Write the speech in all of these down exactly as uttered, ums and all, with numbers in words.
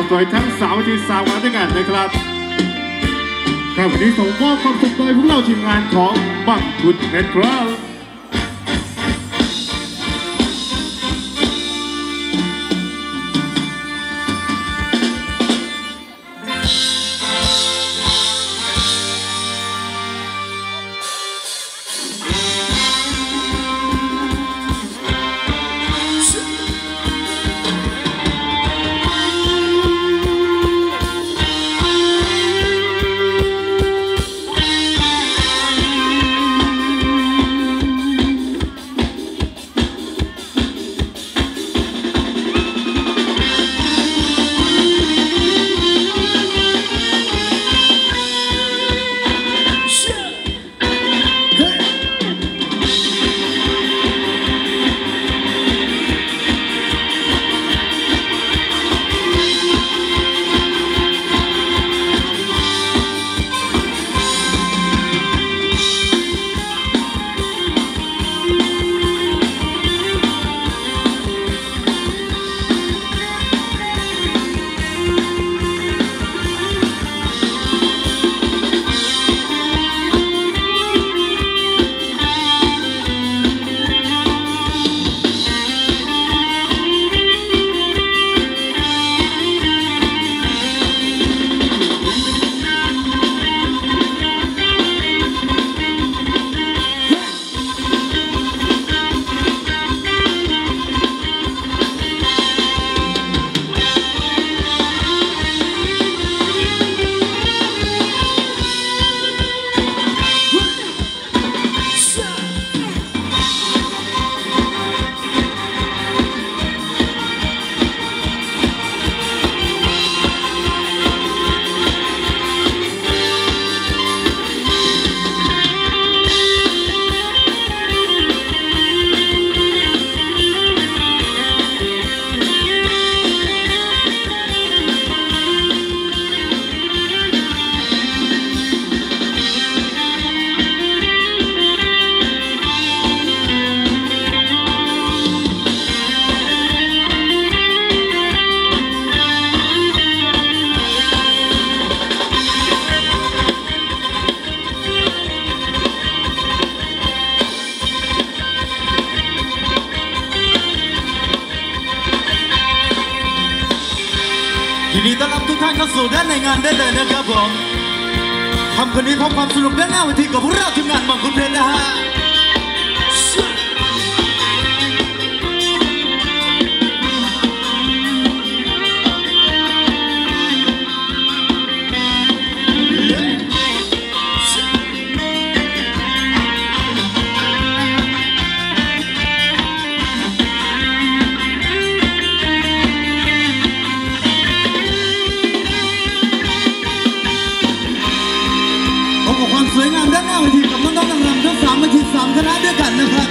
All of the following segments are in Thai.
สวยทั้งสาวที่สาวกันด้วยกันนะครับครับวันนี้ส่งมอบความสุขโดยพวกเราทีมงานของบังคุดนะครับยินดีต้อนรับทุกท่านเข้าสู่ด้านในงานได้เลยนะครับผมทำคืนนี้พบความสนุกด้านหน้าเวทีกับพวกเราทีมงานบังคุดเพชรนะฮะสวยงามด้านหน้าเวทีกับน้องๆนางรำทั้งสามอาชีพสามคณะด้วยกันนะครับ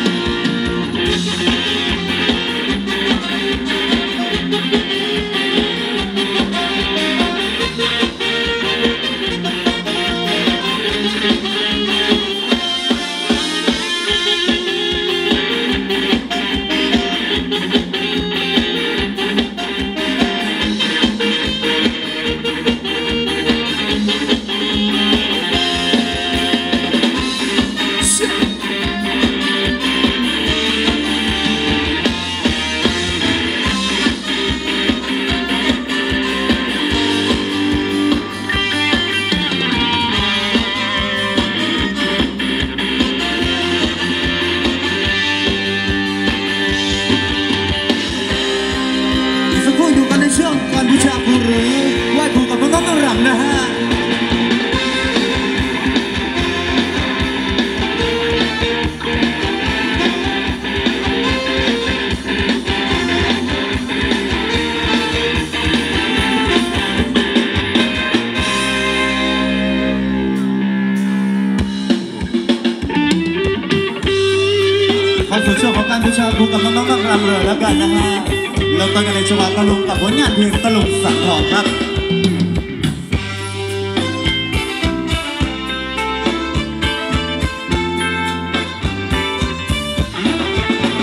ช่วงการบูชาครูหรือไหว้ครูกับน้องๆนางรำนะฮะเข้าสู่ช่วงของการบูชาครูกับน้องๆนางรำเลยแล้วกันนะฮะเราต้นกันในจังหวะตะลุงกับผลงานเพลงตะลุงสังทองครับ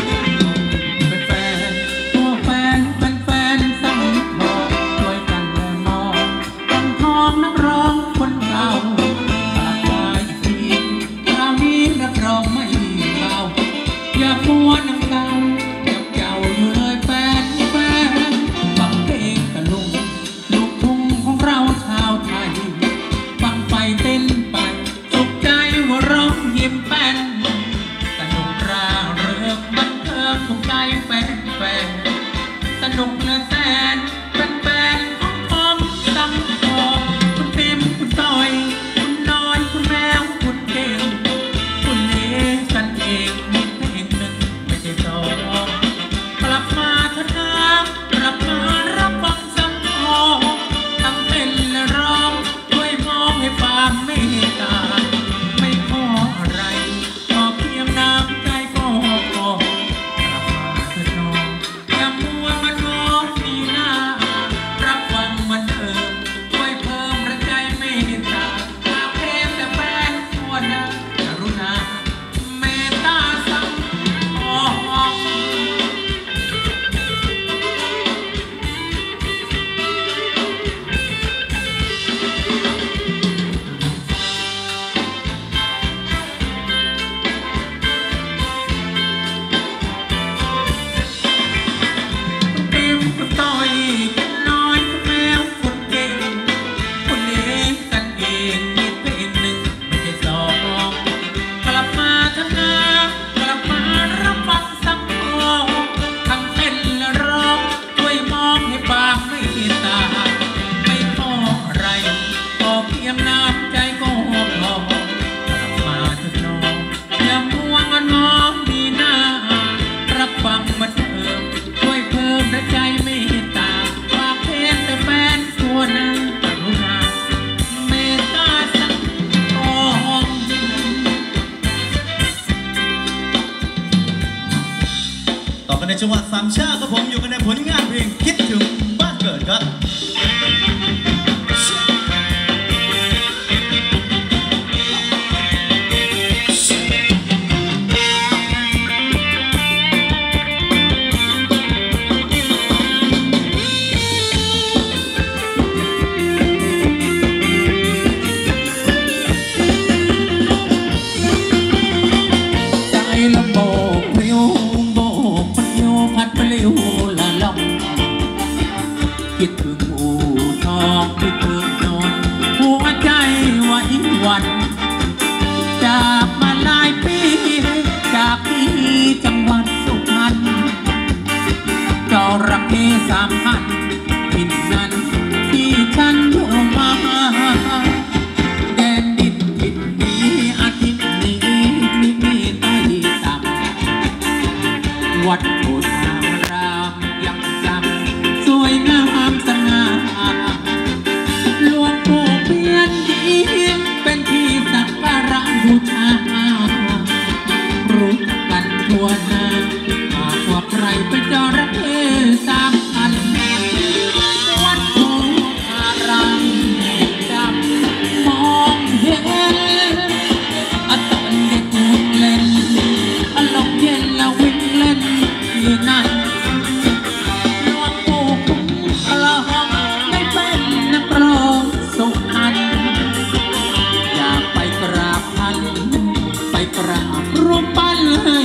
แฟนพวกแฟนแฟนแฟนสังทองช่วยกันแลองนักร้องคนเก่าปากกาอีกทีคราวนี้รับรองไม่เบาอย่ามัวนั่งเก่าจับเจ้าอยู่เลยแฟนแฟนฟังเพลงตะลุงลูกทุ่งของเราชาวไทยฟังไปเต้นไปสุขใจหัวเราะยิ้มแป้นสนุกร่าเริงบันเทิงถูกใจแฟนแฟนสนุกเหลือแสนเป็นแฟนของผมตั้งทองคุณเต็มคุณต้อยคุณน้อยคุณแมวคุณเก่งคุณเลี้ยงกันเองมีเพลงหนึ่งไม่ใช่สองกลับมาเถอะนะกลับมารับฟังสังทองทั้งเต้นและร้องช่วยมองให้ความเมตตาไม่ขออะไรขอเพียงน้ำใจก็พอกลับมาเถอะน้องอย่ามัวมันมองที่หน้ารับฟังมันเถิดช่วยเพิ่มแรงใจเมตตาหากเพลงแต่แฟนทั่วหน้ากรุณาเมตตาสังทอง คุณเต็มคุณต้อยคุณน้อยคุณแมวคุณเก่งคุณเลี้ยงกันเองมีเพลงหนึ่งไม่ใช่สองกลับมาเถอะนะกลับมารับฟังสักทองทั้งเต้นและร้องช่วยมองให้ปากไม่ตาไม่ขออะไรขอเพียงน้ำใจก็พอกลับมาเถอะน้องอย่ามัวมันมองดีหน้ารับฟังมันเถิดช่วยเพิ่มแรงใจเมตตาฝากเพลงแต่แฟนทั่วหน้ากรุณาเมตตาสังทองต่อกันในจังหวัดสามชาติครับผมอยู่กันในผลงานเพลงคิดถึงบ้านเกิดครับใจละโบกปลิวโบกปลิวพัดปลิวละล่องคิดถึงอู่ทองคิดถึงนอนหัวใจไหวหวั่นจากมาหลายปีจากที่จังหวัดสุพรรณจระเข้สามพันทิ่นนั้นที่ฉันอยู่มาแดนดินทิ่นนี้อาทิตย์นี้ไม่มีใต้ต่ำวัดโพธารามยังจำสวยงามสง่าหลวงปู่เพียนดีเป็นที่สักการะบูชารู้จักกันทั่วหน้าหากว่าใครเป็นจระเข้สามพันวัดโพธารามจำมองเห็นอะตอนเด็กเล่นอะลมเย็นละวิ่งเล่นที่นั่นหลวงปู่คุ้มกระหองได้เป็นนักร้องสุพรรณอยากไปกราบท่านไปกราบรูปปั้นให้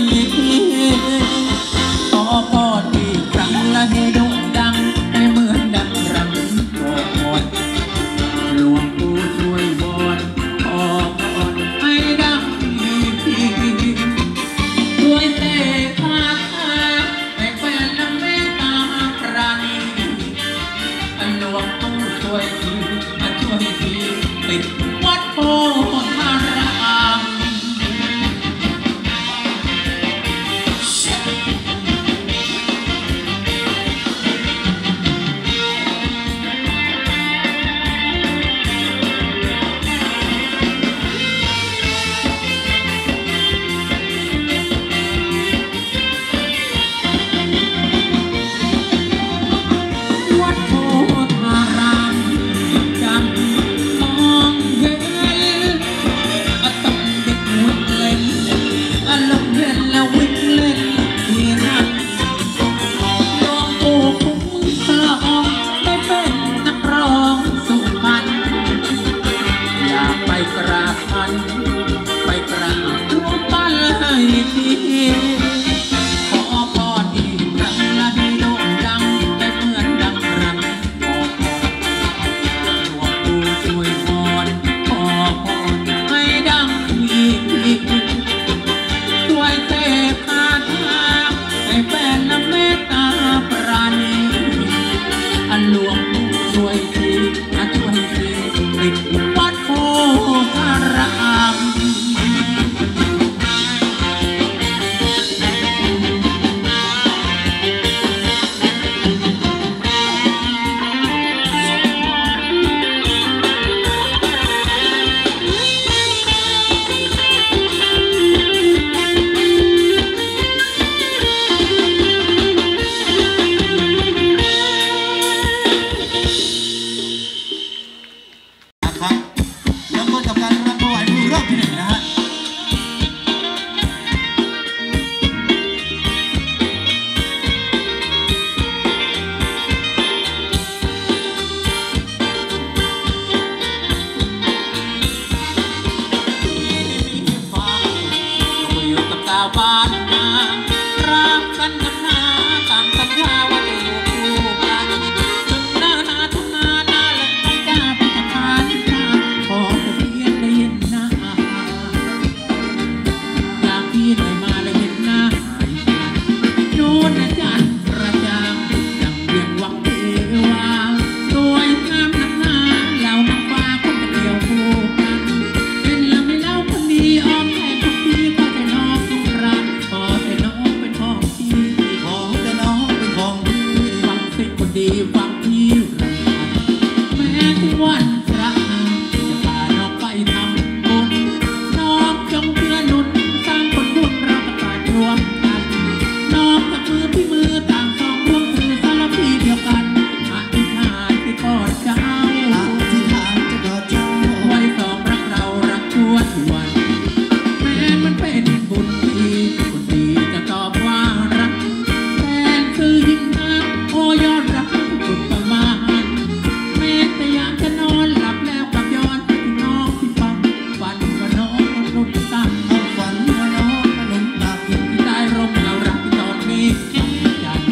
ขอพรอีกครั้งละให้โด่งดังให้เหมือนดังรังโกนหลวงปู่ช่วยบอนขอพรให้ดังอีกทีช่วยเตะคาถาให้แฟนและเมตตาปราณีหลวงปู่ช่วยทีมาช่วยทีติดวัดโพธาราม จำมองเห็นบานนารักกันนำหนาต่างสัญญาว่าจะอยู่คู่กันถึงหน้าหนาทุกนาหน้าและไม่กล้าไปทำงานที่นาขอแต่เพียงได้เห็นหน้าอยากที่ไหนมาและเห็นหน้าหายโน่นนะจันประจางดังเวียงวังเทวาสวยงามนักหนาเหล่านักฟ้าคนจะเดียวคู่กันเป็นลำไม่เล่าคนดีอ้อมแทนทุกทีก็แต่น้องต้องรักขอแต่น้องเป็นของพี่ขอแต่น้องเป็นของพี่ฟังสิคนดีฟังพี่รักแม้ทุกวันพระจะพาน้องไปทำบุญน้องจงเพื่อหนุนสร้างคนบุญเราประกาศรวมกันน้องกับมือพี่มือต่างสองร่วมคือสารพีเดียวกันอธิษฐานที่กอดเจ้าอธิษฐานจะกอดเจ้าไว้สองรักเรารักชั่วทุกวันแม้มันเป็นบุญที่คนดีจะตอบว่ารักแต่คือยิ่งนักโอ้ยอดรักสุดประมาณแม้แต่อยากจะนอนหลับแล้วกลับย้อนไปถึงน้องที่ฟังฝันว่าน้องมันรุ่นตั้งเอาฝันว่าน้องขนมตักที่ใต้ร่มเรารักที่ตอนนี้จัน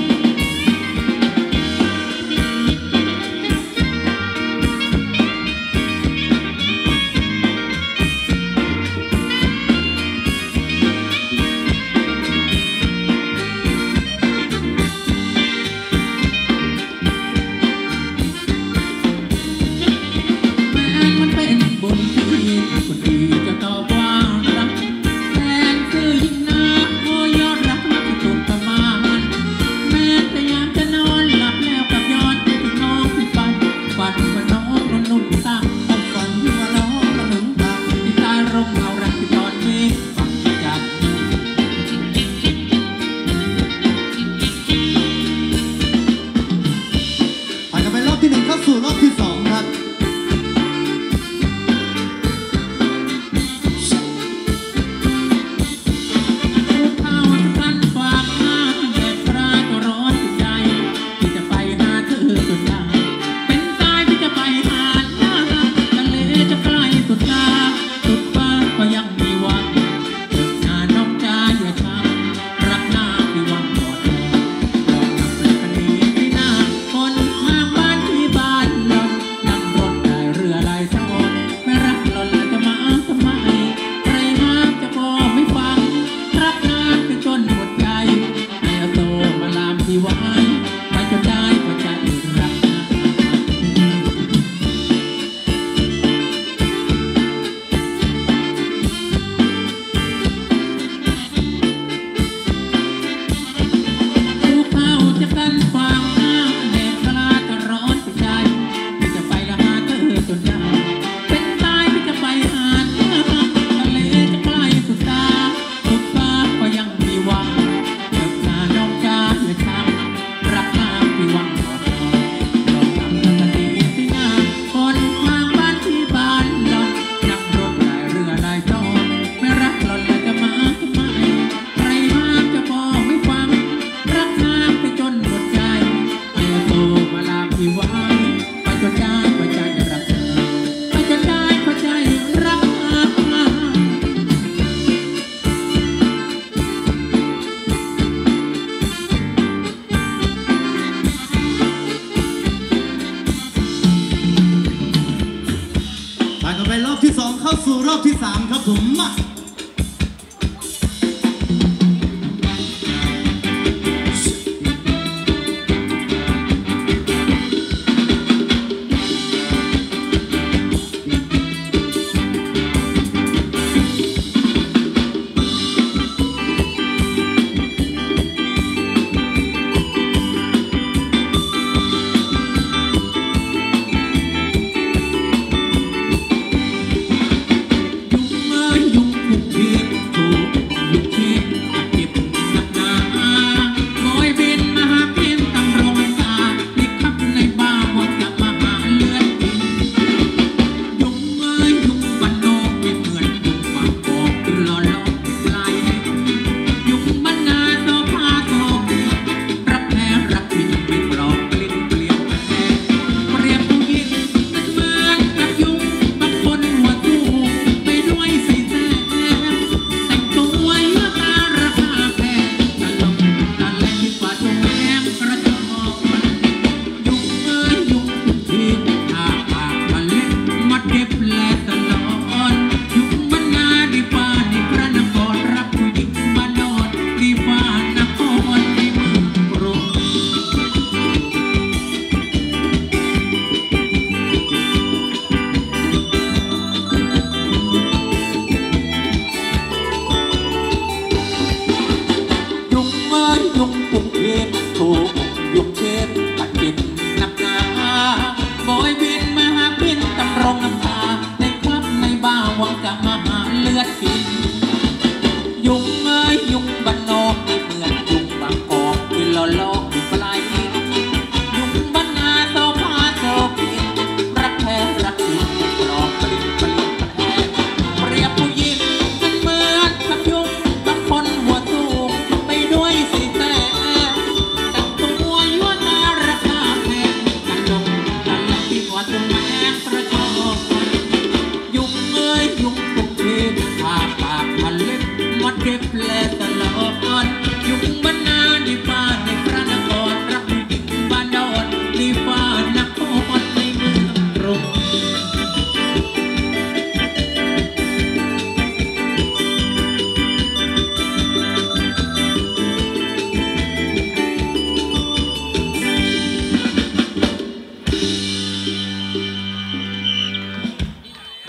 แม้มันเป็นบุญที่คนดีจะตอบว่ารักแต่คือยิ่งนักโอ้ยอดรักรักที่สุดประมาณแม้แต่อยากจะนอนหลับแล้วกลับย้อนไปถึงน้องที่ฝันฝันว่าน้องนุ่นนุ่นตั้งเอาฝันว่าน้องขนมตักที่ใต้ร่มเงารักที่ตอนนี้ฝังจันผ่านกันไปรอบที่หนึ่งเข้าสู่รอบที่สองครับรู้ข่าวว่ากันฝากมาแดดปลาก็ร้อนจิตใจที่จะไปหาเธอจนได้เป็นตายที่จะไปหาหน้าทะเลจะใกล้สุดตาสุดฟ้าก็ยังมีหวังเจอหน้าน้องใจอย่าช้ำรักหน้าที่หวังกอดลองนับเลขนี้ที่หน้าคนทางบ้านที่บ้านหล่นนั่งรถได้เรือลายสอนไม่รักหล่นแล้วจะมาทำไมใครมาจะพอไม่ฟัง รักนานไปจนหมดใจให้เอาโตมาลามที่ไว้ไปจนได้พอใจรักนะรู้เข้าจะกันฟังหน้าแดดกล้าก็ร้อนไปใจที่จะไปละหาเธอจนได้เป็นตายที่จะไปหาเธอทะเลจะใกล้สุดตาสุดฟ้าก็ยังมีหวังเกิดหน้าน้องจ้าอย่าช้ำรักน้ำที่หวังกอดลองทำกันดีที่หน้าคนทางบ้านที่บ้านหล่อนนั่งรถได้เรือได้จอดไม่รักหล่อนแล้วจะมาทำไมใครมาจะบอกไม่ฟัง รักน้ำไปจนหมดใจให้เอาโตมาลามที่ไว้ไปจนได้พอใจรักเธอไปจนได้พอใจรักเธอผ่านกันไปรอบที่สองเข้าสู่รอบที่สามครับผมมา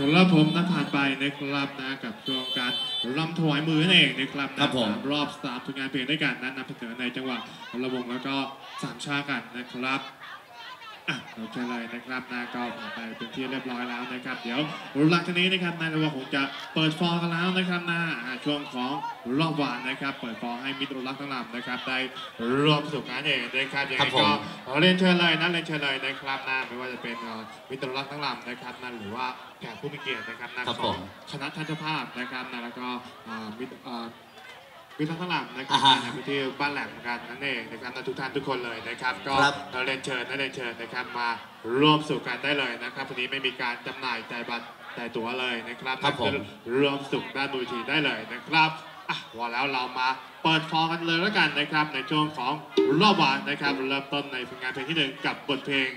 ครับผมนะผ่านไปนะครับนะกับช่วงการรำถวายมือนั่นเองนะครับนะครับผมรอบสามผลงานเพลงด้วยกันนั้นนำเสนอในจังหวะระวงแล้วก็สามชากันนะครับอ่ะเราเชิญเลยนะครับนะก็ผ่านไปเป็นที่เรียบร้อยแล้วนะครับเดี๋ยวหลังจากนี้นะครับนายระวงคงจะเปิดฟอร์กันแล้วนะครับนะช่วงของรอบหวานนะครับเปิดฟอร์ให้มิตรรักทั้งลำนะครับได้ร่วมสนุกกันเองนะครับอย่างนี้ก็เรียนเชิญเลยนะเรียนเชิญเลยนะครับนะไม่ว่าจะเป็นมิตรรักทั้งลำนะครับนั่นหรือว่าแขกผู้มีเกียรตินะครับนะของคณะทัศภาพนะครับนะแล้วก็มิตรมิตรทั้งหลังนะครับในพื้นที่บ้านแหลมกันนั่นเองนะครับทุกท่านทุกคนเลยนะครับก็เราเรียนเชิญนะเรียนเชิญนะครับมาร่วมสู่กันได้เลยนะครับวันนี้ไม่มีการจำหน่ายจ่ายบัตรจ่ายตั๋วเลยนะครับร่วมสุขด้านดูทีได้เลยนะครับอ่ะว่าแล้วเรามาเปิดฟอร์กันเลยแล้วกันนะครับในช่วงของรอบหวานนะครับเริ่มต้นในผลงานเพลงที่หนึ่งกับบทเพลง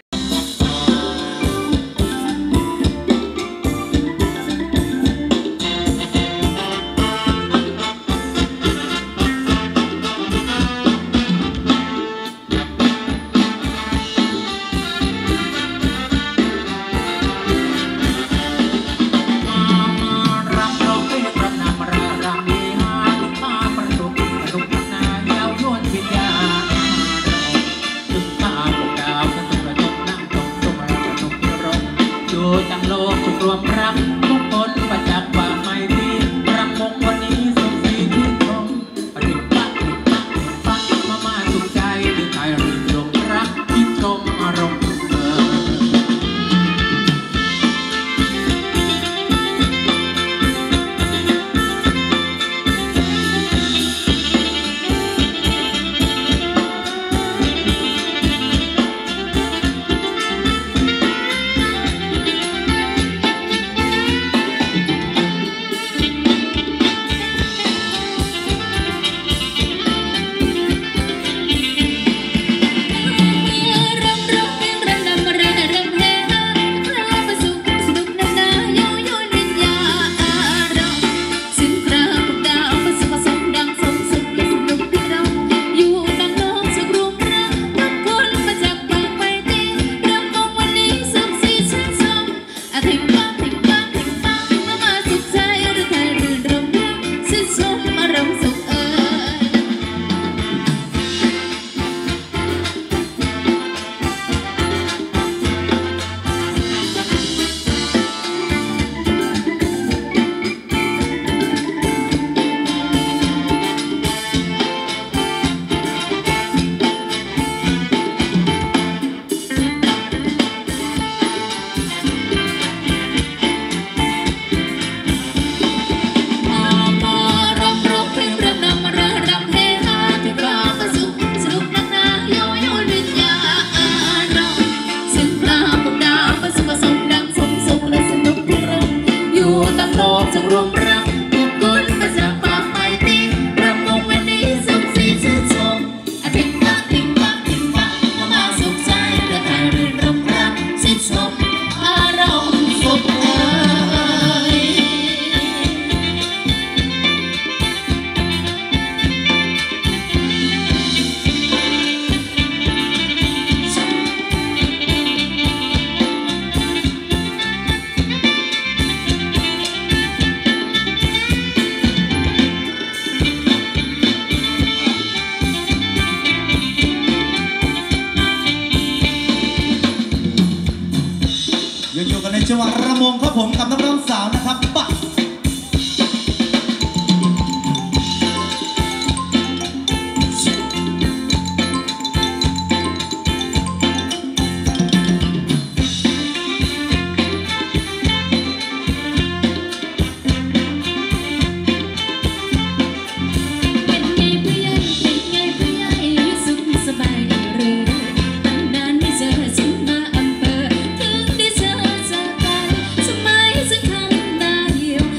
รวมรักทุกคนประจักษ์ว่าไม่ดีรักมงวันนี้สุขสีชื่นชมปฏิบัติปฏิบัติมามาสุขใจด้วยใจรื่นรมรักชื่นชมอารมณ์จังหวะระมงครับผมกับนักร้องสาวนะครับบัสสมัยสังคม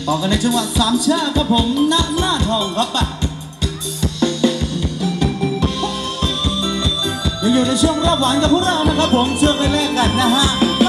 ต่อกันในจังหวะสามชาครับผมณหน้าทองครับปะยังอยู่ในช่วงรอบหวานกับพวกเรานะครับผมช่วงแรกๆกันนะฮะ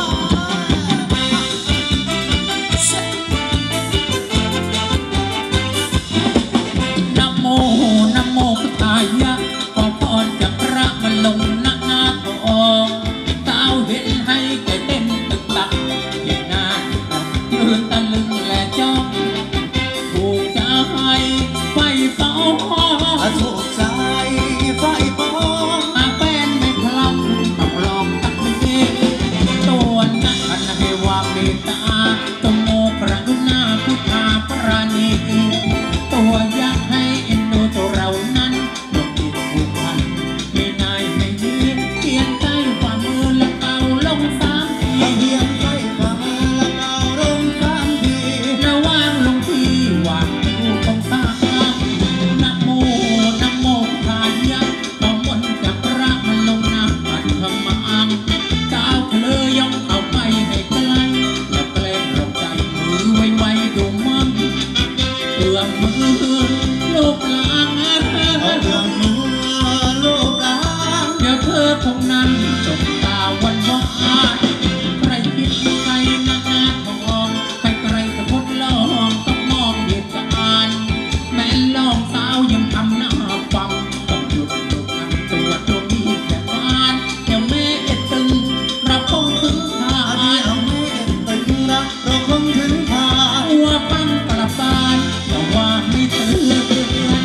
นะโมนะโมพุทธายะขอพรจากพระมาลงหน้าหน้าทองสาวเห็นให้ใจเต้นตึกตักเห็นหน้ายืนตะลึงและจ้องถูกใจไฟเฝ้าถูกใจไฟปองอาแป้นไม่คลำต้องลองตักนี้ตัวนักขันให้วางเมตตาตโมกระดุนาพุทธาปราณีตัวอยากให้เอ็นดูตัวเรานั้นดวงจิตผูกพันไม่นายไม่มีเขียนใต้ฝ่ามือและเอาลงสามทีเขียนใต้ฝ่ามือและเอาลงสามทีระวางลงที่วางอยู่ตรงกลางนะโมนะโมทายะขอมนต์จากพระมันลงน้ำปัดขมังจะเอาเธอย่องเอาไปให้ไกลและแปลงลงใจมือไว้ไว้ดูมั่งเอื้อมมือลูกหลานเอาเรื่องมือลูกหลานเดี๋ยวเธอคงนั่งจบตาวันวานใครคิดใครหน้าหน้าทองใครใครจะทดลองต้องมองเหตุการณ์แม่ลองสาวยังทำหน้าฟังต้องหยุดดูกันตัวตัวนี้แค่บ้านเดี๋ยวแม่เอ็ดตึงเราคงถึงทานเอาแม่ตึงรักเราคงถึงทาหัวฟังกลับบ้านแต่ว่าไม่เตือน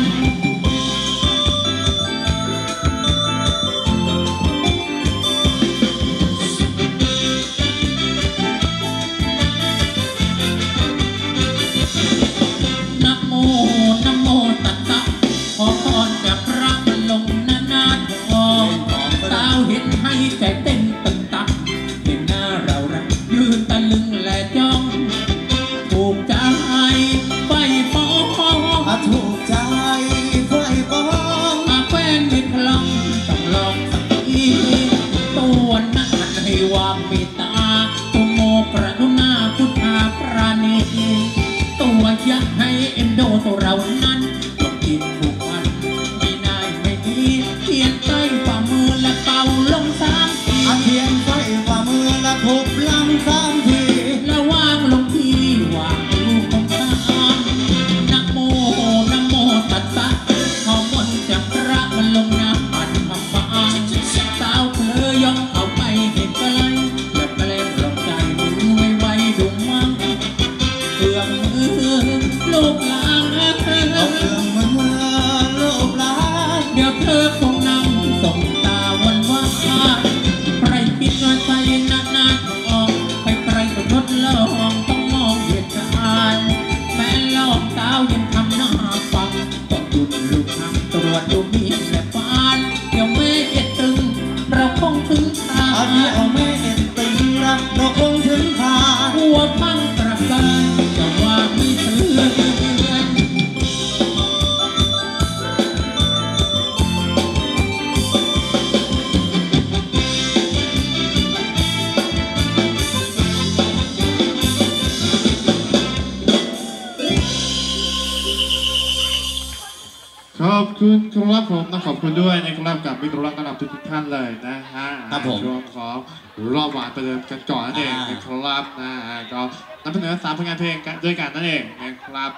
นะโมนะโมตัสสะขอพรจากพระมันลงหน้าหน้าทองสาวเห็นให้ใจเต้นตึกตักเห็นหน้าเรารักยืนตะลึงและจ้องถูกใจไฟฟองถูกใจไฟปองอาแฟนไม่คลำต้องลองสักทีตัวนักให้วางเมตตาตัวโมกระดุนาพุทธาปราณีตัวอยากให้เอ็นโดตัวเรานั้นต้องจิตผูกพันไม่นายไม่ดีเขียนใต้ฝ่ามือและเป่าลงสามทีเขียนไฟฝ่ามือและทุบลำสามทีแล้ววางลงที่วางลูกของตามนะโมนะโมตัสสะขอมนต์จากพระมันลงน้ำปัดคำบางสาวเพลย่องเอาไปให้ไกลและแปลงลงใจมือไว้ไว้ดูมั่งเอื้อมมือลูกหลานเอาเรื่องมือลูกหลานเดี๋ยวเธอคงนั่งส่งตาวันว่าใครคิดว่าใจหน้าหน้าทองใครใครก็ทดลองต้องมองเหตุการณ์แม่ลองสาวยังทำหน้าฟังต้องหยุดลูกทางตรวจดูมีและฟานเดี๋ยวแม่เอ็ดตึงเราคงถึงทานเดี๋ยวแม่เอ็ดตึงรักเราคงถึงทานหัวพังกระเซินจะว่าไม่เตือนขอบคุณครับผมนะขอบคุณด้วยนะครับกับมิตรรักระดับทุกท่านเลยนะฮะครับผมช่วงของรอบหวานไปเดิมกันก่อนนั่นเองนะครับนะฮะก็นำเสนอสามผลงานเพลงด้วยกันนั่นเองนะครับ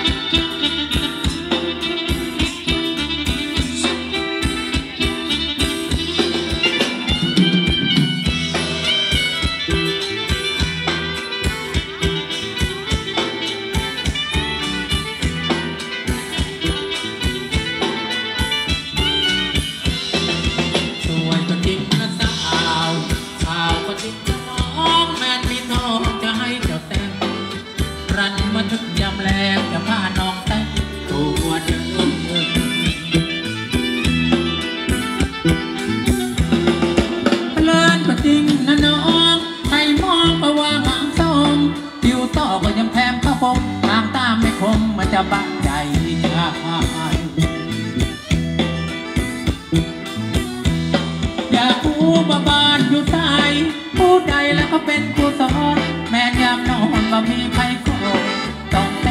ทึกยำแรงจะพาน้องแต่งตัวเดิมเพลินก็จริงนะน้องใครมองก็ว่าหางส้มผิวต่อก็ยังแถมข้าวผมทางตามไม่คมมันจะบ้าใจชาอยากผู้บ้าบานอยู่ใต้ผู้ใดแล้วก็เป็นผู้สอนแม่ยามนอนมามีใครก็ต้อง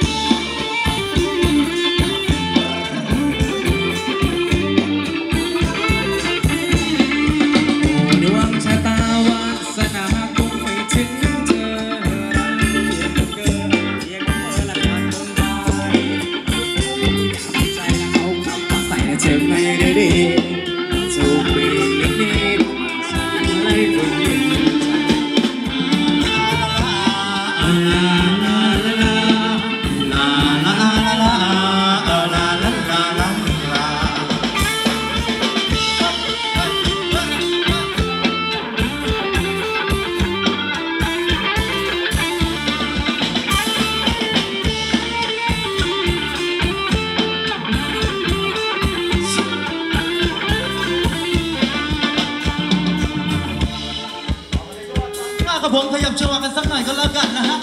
ดวงชะตาวาสนาคงไม่ถึงเธอครับผมขยับจังหวะกันสักหน่อยก็แล้วกันนะฮะ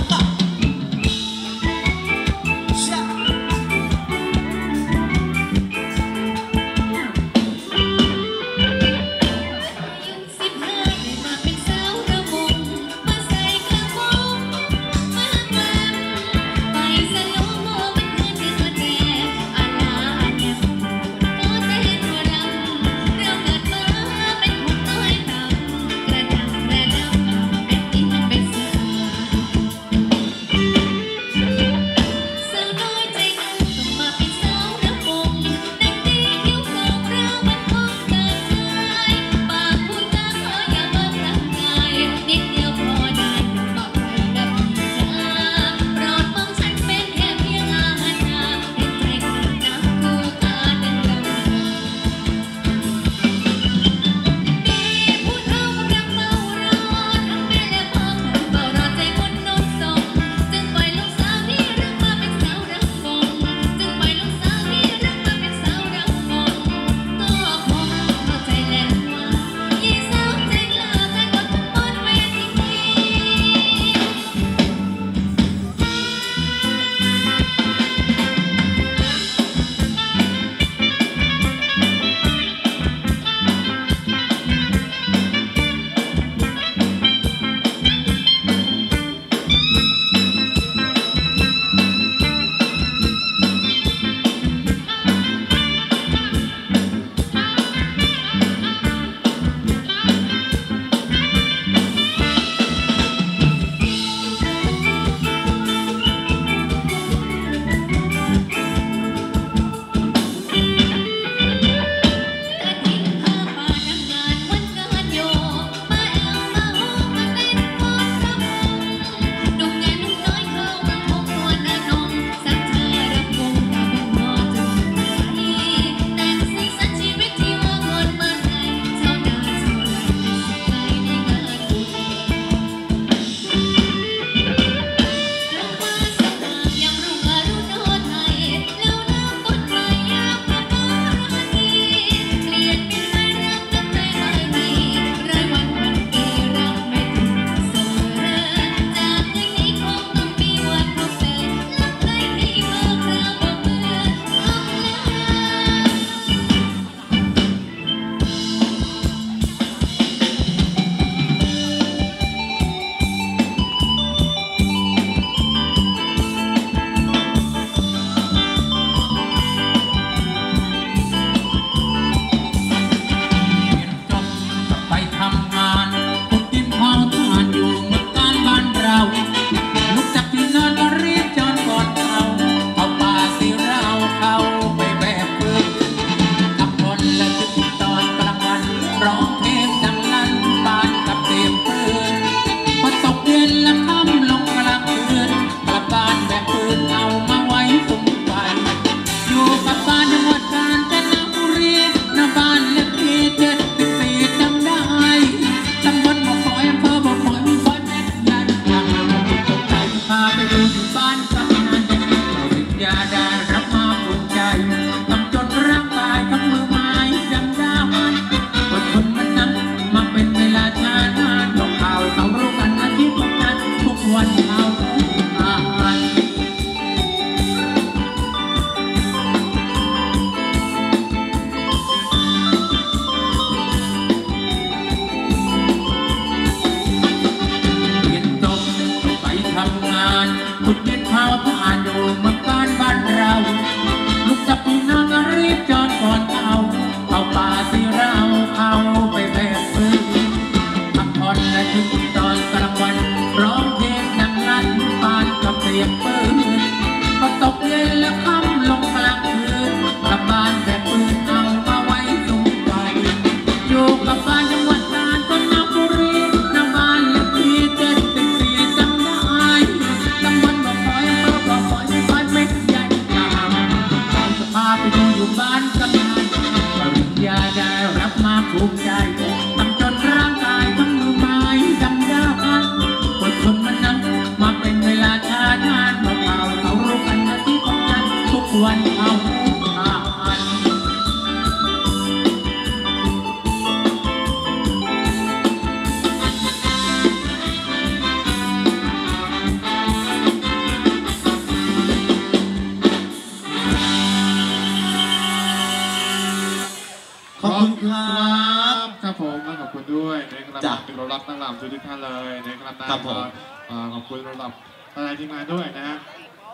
ด้วยนะครับจ้ะเป็นรถรับตั้งลำทุกท่านเลยนะครับครับผมเอ่อขอบคุณรถรับอะไรทีมงานด้วยนะฮะ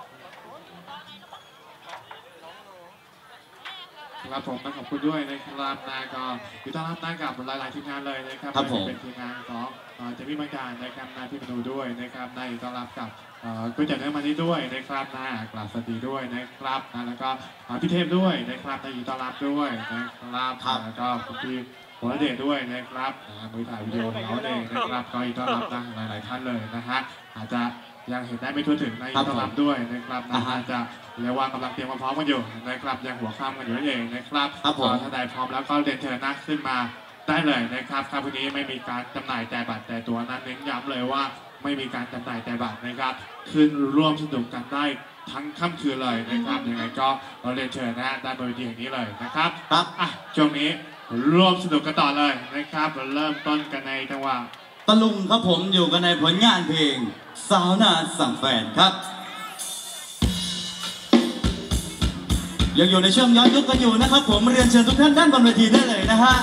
ครับผมต้องขอบคุณด้วยนะครับนาก็อยู่ต้อนรับนากับหลายๆทีมงานเลยนะครับครับผมเป็นทีมงานของเอ่อเจมี่บางการนะครับนาพี่มนูด้วยนะครับนาอยู่ต้อนรับกับเอ่อก๋วยเตี๋ยวเนื้อมันนี่ด้วยนะครับนากราบสวัสดีด้วยนะครับนะแล้วก็เอ่อพี่เทพด้วยนะครับนาอยู่ต้อนรับด้วยนะครับครับแล้วก็คุณพี่หัวเดชด้วยนะครับนะมือถ่ายวิดีโอของเราเองนะครับก็อยู่ต้อนรับตั้งหลายๆท่านเลยนะฮะอาจจะยังเห็นได้ไม่ทั่วถึงในต้อนรับด้วยนะครับนะฮะจะเรียกว่ากำลังเตรียมความพร้อมกันอยู่นะครับยังหัวค่ำกันอยู่นั่นเองนะครับครับผมถ้าใดพร้อมแล้วก็เรียนเชิญนักขึ้นมาได้เลยนะครับครับวันนี้ไม่มีการจำหน่ายแต่บัตรแต่ตัวนั้นเน้นย้ำเลยว่าไม่มีการจำหน่ายแต่บัตรนะครับ ขึ้นร่วมสนุกกันได้ทั้งค่ำคืนเลยนะครับยังไงก็เราเรียนเชิญนะด้านบนเวทีแห่งนี้เลยนะครับครับอ่ะช่วงนี้ร่วมสนุกกันต่อเลยนะครับเราเริ่มต้นกันในจังหวะตะลุงครับผมอยู่กันในผลงานเพลงสาวนาสั่งแฟนครับยังอยู่ในช่วงย้อนยุคกันอยู่นะครับผมเรียนเชิญทุกท่านด้านบนเวทีได้เลยนะฮะ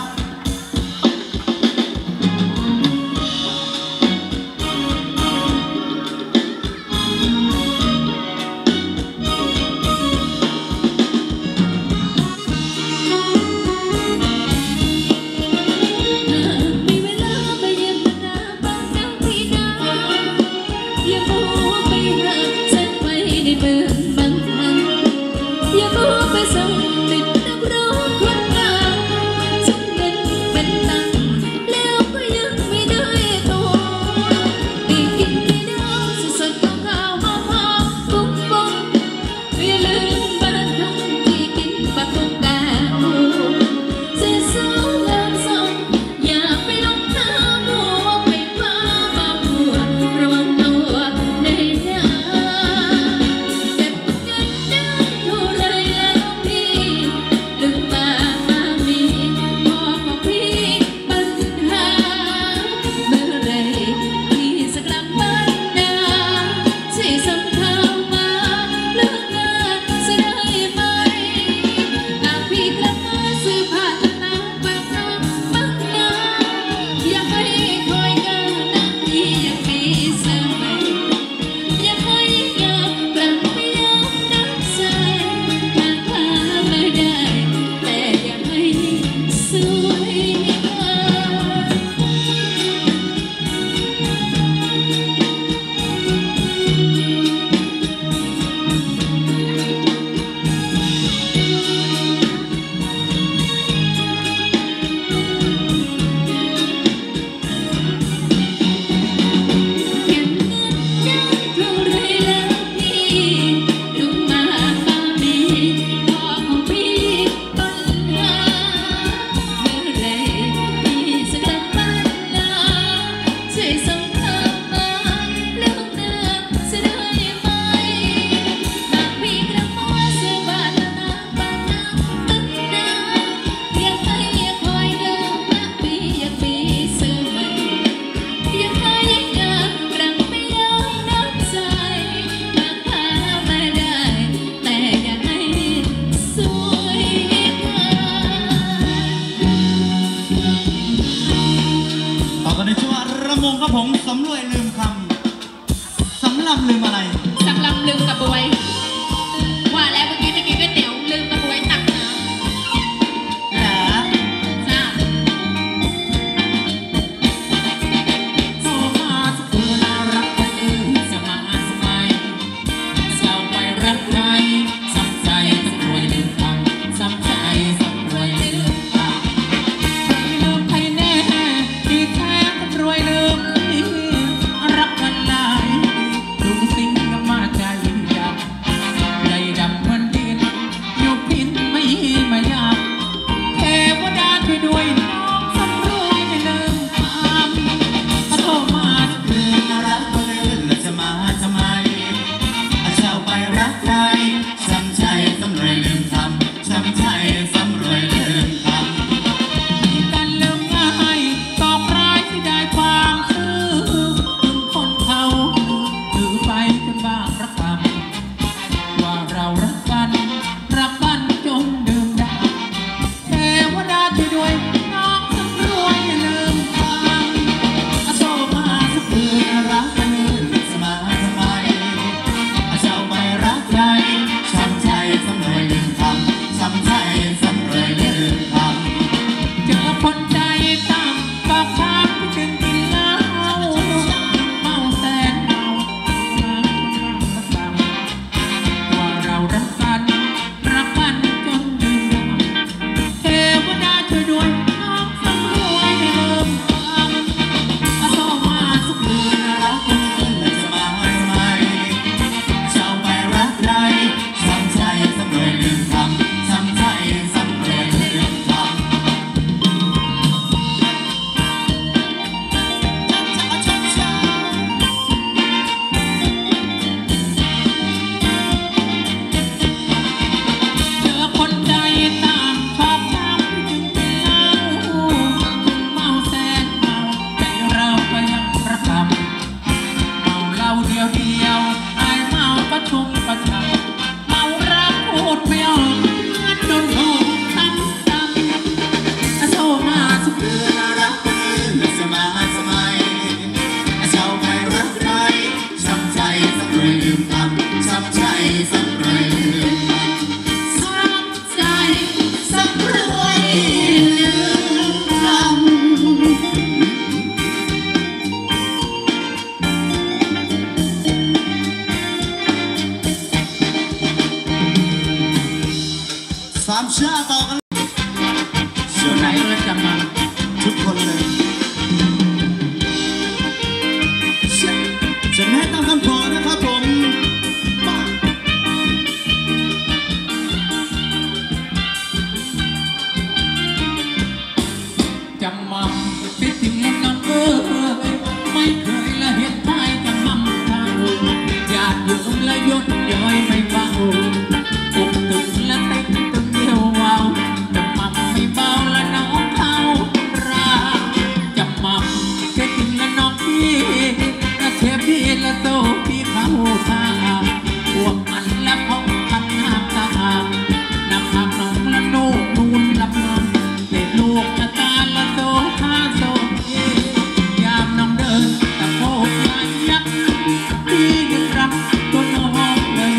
ครับผมสำรวยลืมคำสำลำลืมอะไรสำลำลืมกระบวยว่าแล้วเมื่อกี้เมื่อกี้ก็เตี๋ยวลืมกระบวยตักน้ำหาทราบโซมาสกุลน่ารักไปเอ่ยสมาสมัยสาวไปรักใครซ้ำใจสำรวยลืมคำซ้ำใจสำรวยลืมคำใครลืมใครแน่ที่แท้สำรวยลืมรักกันหลายลุงสิงก็มาใจอยากไปถึงน้องเอ้ยไม่เคยละเห็นไทยจะมั่งทางอยากอยู่ละยดย้อยไม่เบาปุกตึงละเต็งตึงเดียววาวจะมั่งไม่เบาละน้องเขาราจะมั่งไปถึงละน้องพี่ละเทพี่ละโตพี่เขาทางพวกมันละพงพันหางตานำทางน้องละโนกนูนละพลังเด็กลูกละตาละโตข้าโตยามน้องเดินตะโพกงานยักษ์พี่ยังรักตัวน้องเลย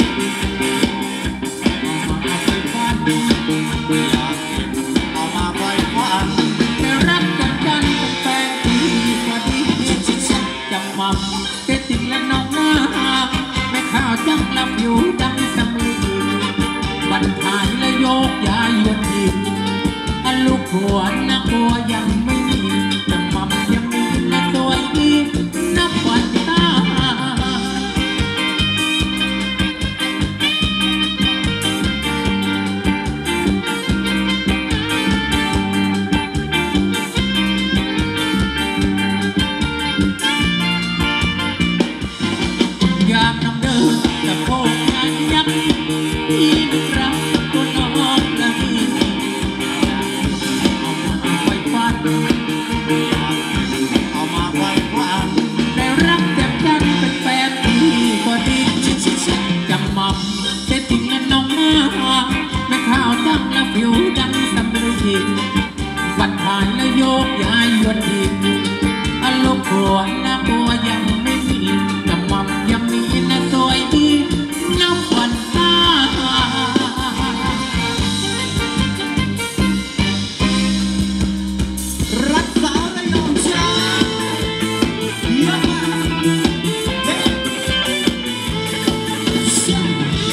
เอามาไปฟันเอามาไปฟันแต่รักกันกันเป็นแฟนที่กว่าดีจำมั่มเกิดจริงและน้องหน้าไม่ข่าวจังลับอยู่ดังสำลีบันทายและโยกย้ายวนทีอันลูกหัวนักหัวยังไม่มีจำมั่มยังมีและสวยดีนับวันตายามน้ำเดินตะโพกงานยักษ์ที่รักตัวน้องละมีเอามาไว้ฟันเอามาไว้ฟันได้รักแต่จันเป็นแฟนที่กว่าดีจำมั่มเท็จจริงและน้องหน้าไม่ข่าวจังและผิวดังสำลีวันผ่านและโยกย้ายวนทีอันลูกหัวนักหัวยังไม่มีจำมั่มยังมีนะสวยดีนับวันตารักษาระยองชาเยอะมากเฮ้ยเชี่ย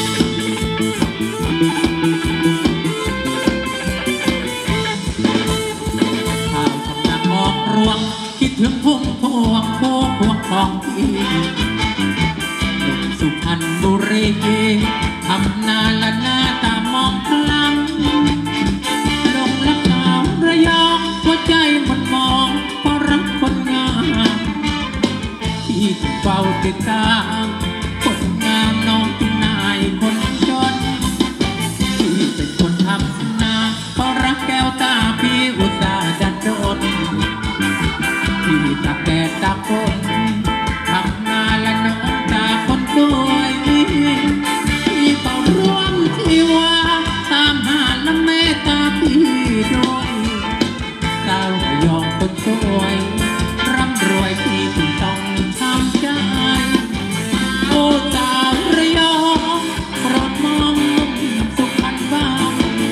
ข่าวทำงานออกรวงคิดถึงพุ่มพวงพวงพวงของพี่หนุ่มสุพรรณบุรีทำนาละหน้าตามองคล้ำลงละขาวระยองหัวใจมันมองเพราะรักคนงามที่เฝ้าติดตามคนงามน้องที่นายคนจนที่เป็นคนทำนาเพราะรักแก้วตาพี่อุตส่าห์ดันโดนที่ตากแดดตากฝนทำนาและน้องตาคนสวยที่เฝ้าร่วมที่ว่าตามหาและแม่ตาพี่ด้วยสาวระยองคนสวยร่ำรวยที่ถึงต้องทำใจโอ้สาวระยองโปรดมองมุมสุพรรณบ้าง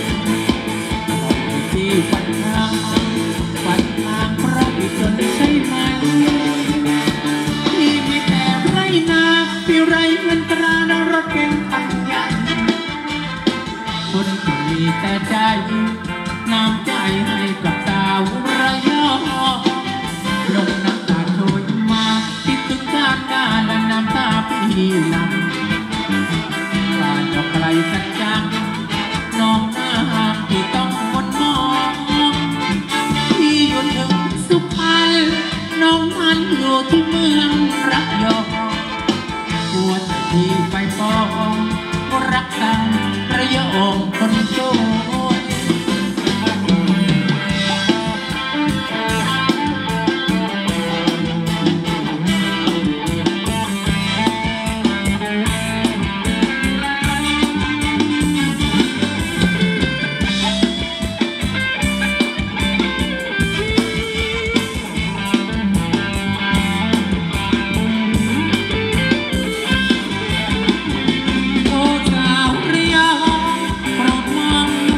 ที่ฝันทางฝันทางเพราะอีกจนใช่ไหมที่มีแต่ไรนาพี่ไรเงินตรานรถเก๋งคันใหญ่คนที่มีแต่ใจน้ำใจให้กับสาวระยองลงน้ำตาโชยมาคิดถึงการงานและน้ำตาพี่หลังบ้านก็ไกลสักจังน้องหน้าที่ต้องวนมองที่อยู่ถึงสุพรรณน้องมันอยู่ที่เมืองระยองหัวใจที่ไปปองรักกันระยองคนสวย โอ้สาวระยองโปรดมอง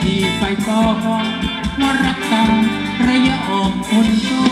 ไฟฟองว่ารักกันระยะออกคนโต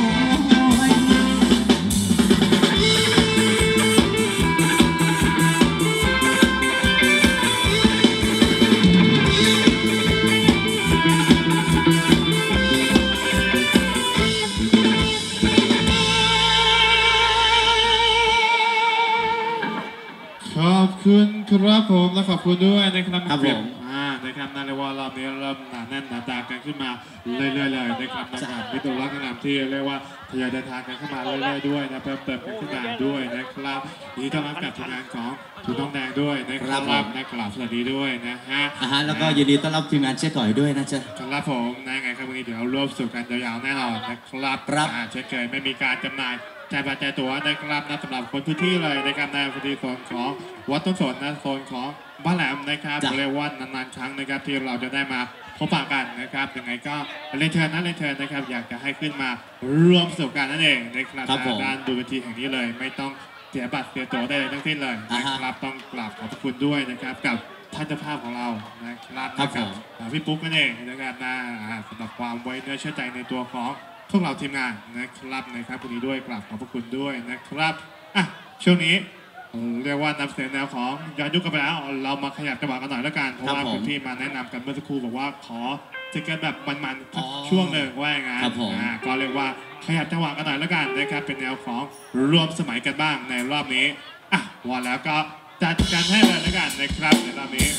ขอบคุณครับผมและขอบคุณด้วยนะครับครับผมอ่านะครับนั่นเรียกว่ารอบนี้เริ่มหนาแน่นหนาตากันขึ้นมาเรื่อยๆเลยนะครับนะครับมิตรรักนำที่เรียกว่าทยอยเดินทางกันเข้ามาเรื่อยๆด้วยนะเพิ่มเติมกันขึ้นมาด้วยนะครับยินดีต้อนรับกับทีมงานของถูน้องแดงด้วยนะครับนะครับสวัสดีด้วยนะฮะอ่าฮะแล้วก็ยินดีต้อนรับทีมงานเช็คก่อยด้วยนะจ๊ะครับผมนะไงครับวันนี้เดี๋ยวรวบสู่กันยาวๆแน่นอนนะครับครับอ่าเช่นเคยไม่มีการจำหน่ายแจกบัตรแจกตั๋วนะครับนะสำหรับคนพื้นที่เลยนะครับในพื้นที่โซนของวัดต้นสนนะโซนของบ้านแหลมนะครับเรียกว่านานๆครั้งนะครับที่เราจะได้มาพบปะกันนะครับยังไงก็เรียนเชิญนะเรียนเชิญนะครับอยากจะให้ขึ้นมาร่วมสนุกกันนั่นเองนะครับครับผมด้านดูเวทีแห่งนี้เลย ไม่ต้องเสียบัตรเสียตั๋วได้เลยทั้งสิ้นเลยอ่านะฮะครับต้องกราบขอบพระคุณด้วยนะครับกับท่านเจ้าภาพของเรานะครับครับนะผมอ่าพี่ปุ๊กนั่นเองนะครับนะอ่าสำหรับความไว้เนื้อเชื่อใจในตัวของพวกเราทีมงานนะครับนะครับวันนี้ด้วยกราบขอบพระคุณด้วยนะครับอ่ะช่วงนี้เรียกว่านำเสนอแนวของย้อนยุคกันไปแล้วเรามาขยับจังหวะกันหน่อยแล้วกันเพราะว่าครับผมคุณพี่มาแนะนำกันเมื่อสักครู่บอกว่าขอจะกันแบบมันอ๋อๆช่วงหนึ่งว่าอย่างนั้นครับผมอ่าก็เรียกว่าขยับจังหวะกันหน่อยแล้วกันนะครับเป็นแนวของรวมสมัยกันบ้างในรอบนี้อ่ะว่าแล้วก็จัดการให้เลยแล้วกันนะครับในรอบนี้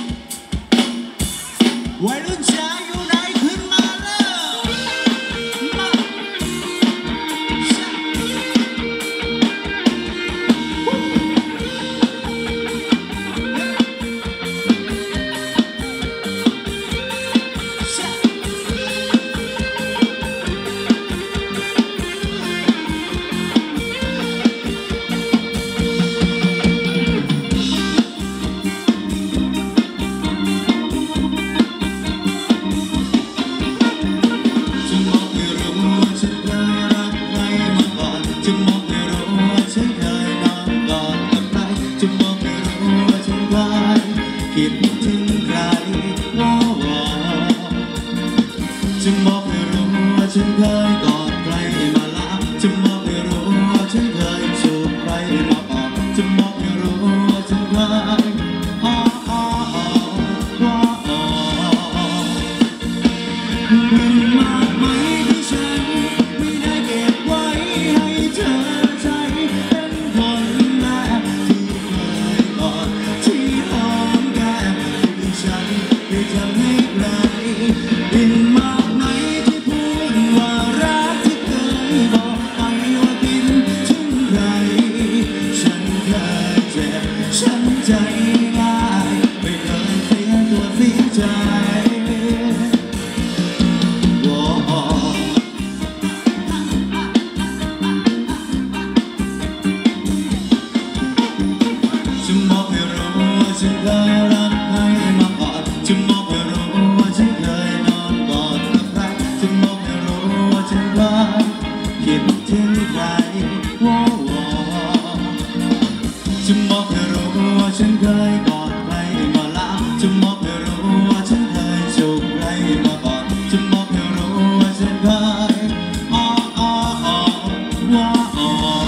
วัยรุ่นชายอยู่ไหนขึ้นมาเลยมาจะบอกให้รู้ว่าฉันเคยรักใครมาก่อนจะบอกให้รู้ว่าฉันเคยนอนกอดกับใครจะบอกให้รู้ว่าฉันเคยคิดถึงใครว้าวจะบอกให้รู้ว่าฉันเคยกอดใครมาแล้วจะบอกให้รู้ว่าฉันเคยจูบใครมาก่อนจะบอกให้รู้ว่าฉันเคยอ้ออ้ออ้อว้าวมันมากไหมที่ฉันไม่ได้เก็บไว้ให้เธอใจเป็นคนแรกที่เคยกอดที่หอมแก้มที่ฉันได้ทำให้ใครเป็นมากไหมที่พูดว่ารักที่เคยบอกไปว่าคิดถึงใครฉันเคยเจ็บฉันใจง่ายไม่เคยเสียตัวเสียใจ จะบอกให้รู้ว่าฉันเคยรักใครมาก่อนจะบอกให้รู้ว่าฉันเคยนอนกอดกับใครจะบอกให้รู้ว่าฉันเคยคิดถึงใครว้าวจะบอกให้รู้ว่าฉันเคยกอดใครมาแล้วจะบอกให้รู้ว่าฉันเคยจูบใครมาก่อนจะบอกให้รู้ว่าฉันเคยอ้ออ้ออ้อว้าว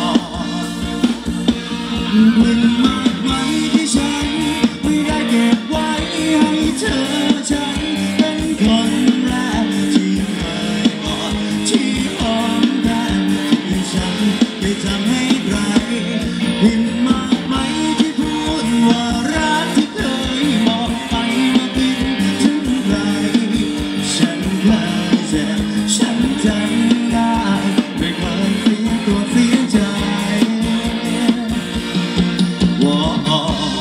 เป็นมากไหมที่ฉันไม่ได้เก็บไว้ให้เธอฉันเป็นคนแรกที่เคยกอดที่หอมแก้มที่ฉันได้ทำให้ใครเห็นมากไหมที่พูดว่ารักที่เคยบอกไปว่าคิดถึงใครฉันเคยเจ็บฉันจำได้ไม่เคยเสียตัวเสียใจว้าว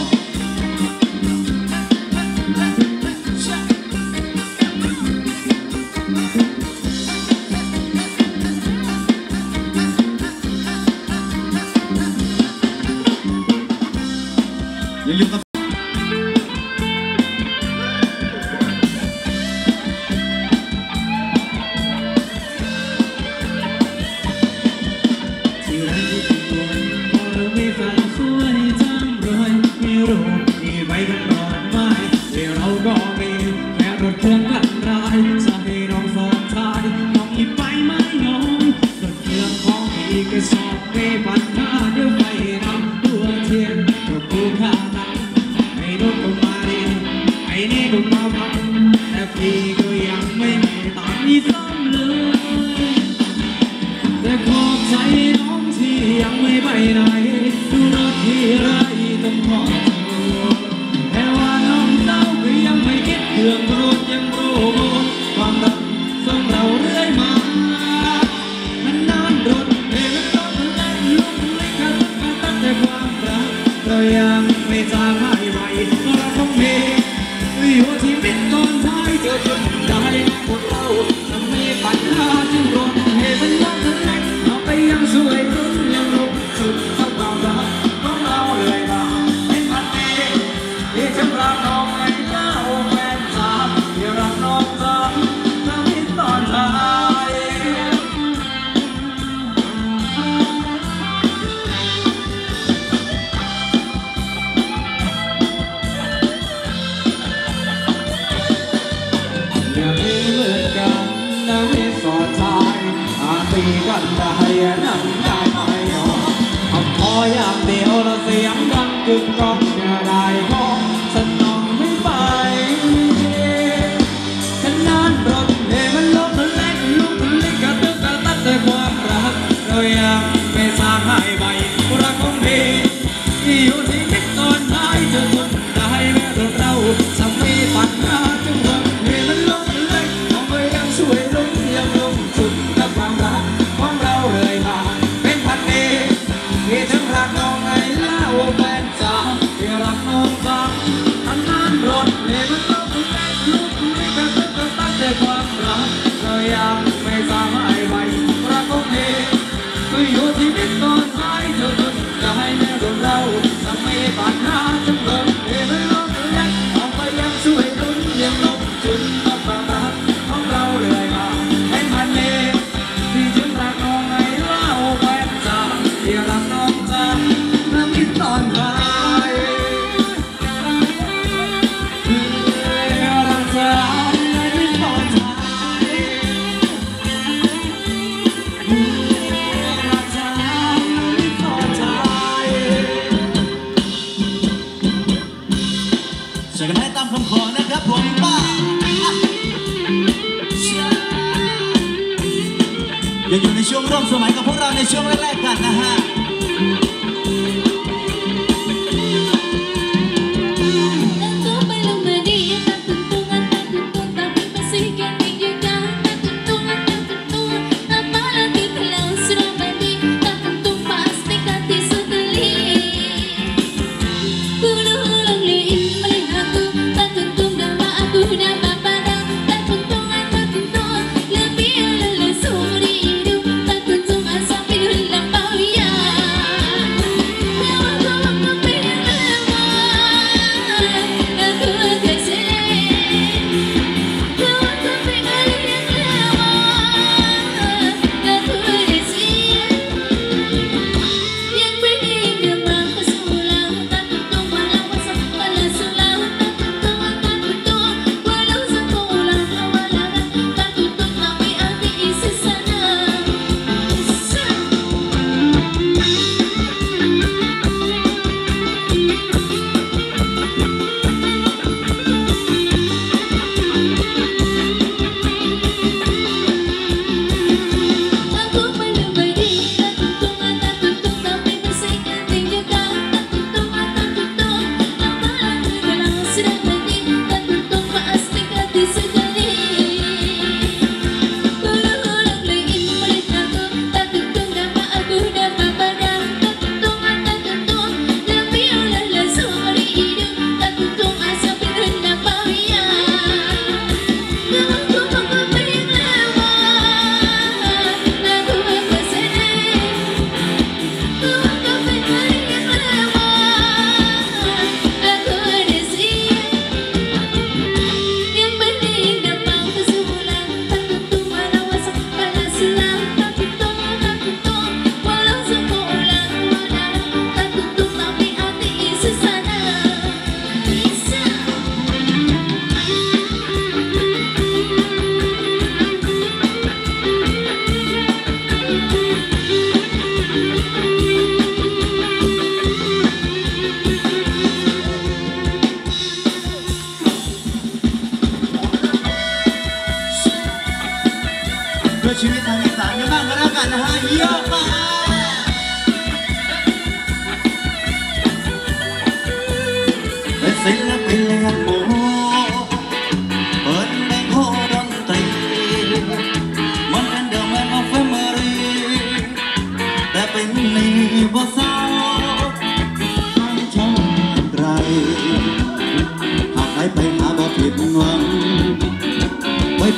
อย่าลืมกับที่ไรที่ควรพอเราไม่ฝันสวยจังเลยไม่รู้มีไว้กันก่อนไหมที่เราก็มีแค่รถเครื่องกลับที่ไรต้องขอโทษแต่ว่าน้องเจ้าก็ยังไม่คิดเรื่องโกรธยังรู้ความรักสองเราเรื่อยมามันนานรนเองมันต้องเล่นลุกเล่นกันกันตั้งแต่ความรักเรายังไม่จางหายไปเราต้องมีอยู่ที่มิตรตอนท้ายเจอจนได้พวกเราจะมีปัญหาจึงรนให้มันลดเล็กเราไปยังสวยรุ่นยังลงสุดเท่าความรักของเราเลยมาเป็นพันปีที่ฉันรักน้องไงเล่าแฟนสาวที่รักน้องจังถ้ามิตรตอนท้ายอย่าให้เหมือนกันนะไม่สอดใจอาจตีกันได้นั่งได้ไม่ยอมเอาพออย่างเดียวเราเสียงดังกึกก้องจะได้พอสนองไม่ไปขนานรถเฮมันลบมันเล็กลุกมันเล็กกระตึกกระตัดแต่ความรักเรายังไม่สร้างให้ใบรักของพี่ที่อยู่ที่มิตรตอนท้ายจะทนได้แม้ตัวเราจะมีปัญหาจึงรถเฮมันลบมันเล็กมองไปยังสวยลุ้นยังลงสุดกับความรักของเราเลยมาเป็นพันปีที่ฉันรักน้องไงเล่าแฟนจ๋าที่รักน้องจังอันนั้นรถเฮมันลบมันเล็กลุกไม่กระตุกกระตักแต่ความรักเรายังไม่สามารถใบรักของพี่ก็อยู่ที่มิตรตอนท้ายเธอทนจะให้แม่ดวงเราจะไม่ปัญหาจึงรถเฮมันลบมันเล็กมองไปยังสวยลุ้นยังลงจุดกับความรักของเราเลยมาเป็นพันปีที่ฉันรักน้องไงเล่าแฟนจ๋าที่รักน้องจังน้ำมิตรตอนท้ายรักษาน้ำมิตรตอนท้ายรักษาน้ำมิตรตอนท้ายช่วยกันให้ตามคำขอนะครับผมป้ายังอยู่ในช่วงร่วมสมัยกับพวกเราในช่วงแรกๆกันนะฮะ Lebih lebih suri hidup, tak kunjung asal pilih lampau ya.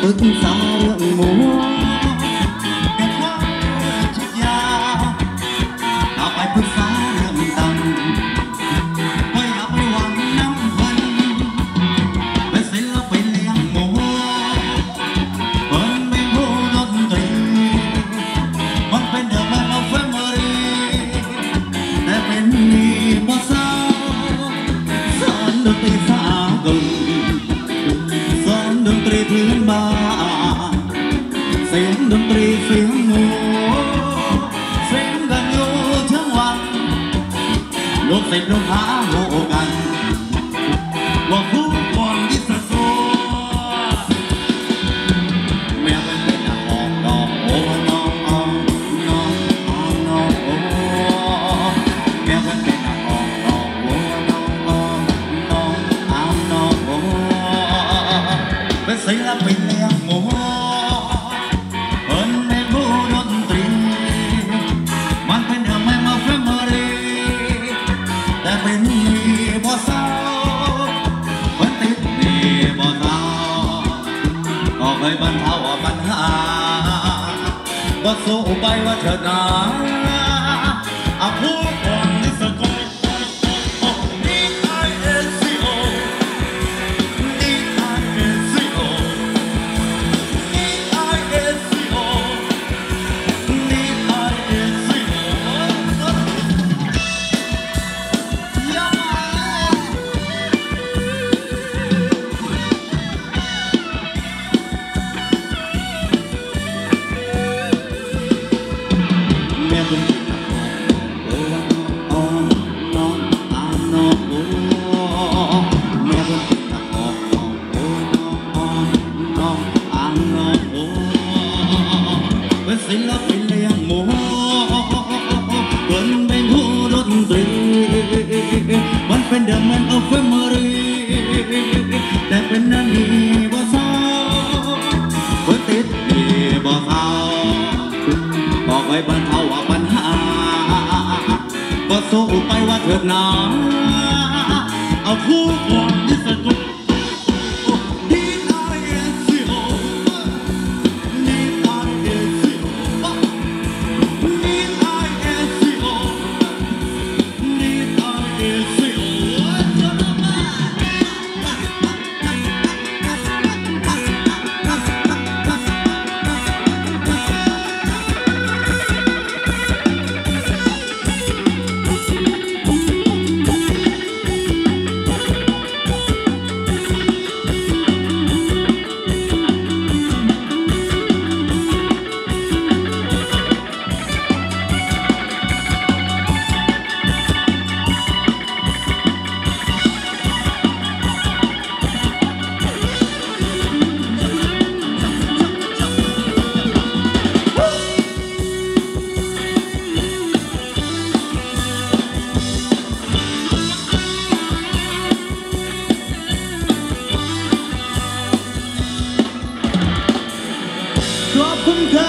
ปรึกษาเรื่องหมูเก็บความคิดยาวเอาไปปรึกษาเรื่องตังไม่อยากไปหวังน้ำพันไปศิลปินเลี้ยงหมูเพิ่นเป็นผู้ดนตรีมันเป็นเดอะแมนออฟแฟมิลี่แต่เป็นนี่บ่สาวสอนดนตรีสากลสอนดนตรีพื้นบ้านเสียงดนตรีเสียงหมูเสียงกันอยู่ทั้งวันลูกศิษย์ลูกหาโหกันว่าผู้ก่อนที่สุดแม่เป็นเป็นออกดอกโอ้น้องน้องน้องน้องโอ้แม่เป็นเป็นออกดอกโอ้น้องน้องน้องน้องโอ้เป็นศิลปินเลี้ยงหมูเพิ่นเป็นผู้ดนตรีมันเป็นเดอะแมนออฟแฟมิลี่แต่เป็นนี่บ่สาวเพิ่นติดนี่บ่สาวก็เคยบรรเทาปัญหาก็สู้ไปว่าเถิดนะเอาผู้คนที่สกลดีไอเอสซีโอดีไอเอสซีโอดีไอเอสซีโอดีไอเอสซีโอยามาแม่เป็นโอ้น้องน้องน้องน้องโอ้แม่เป็นโอ้น้องโอ้น้องน้องน้องโอ้เป็นศิลปินเลี้ยงหมูเพิ่นเป็นผู้ดนตรีมันเป็นเดอะแมนออฟแฟมิลี่แต่เป็นนั่นนี่บ่สาวเพิ่นติดนี่บ่สาวก็ไปบรรเทาปัญหาก็สู้ไปว่าเถิดนะเอาผู้คนที่สกลดีไอเอสซีโอดีไอเอสซีโอดีไอเอสซีโอดีไอเอสซีโอขอบคุณครับ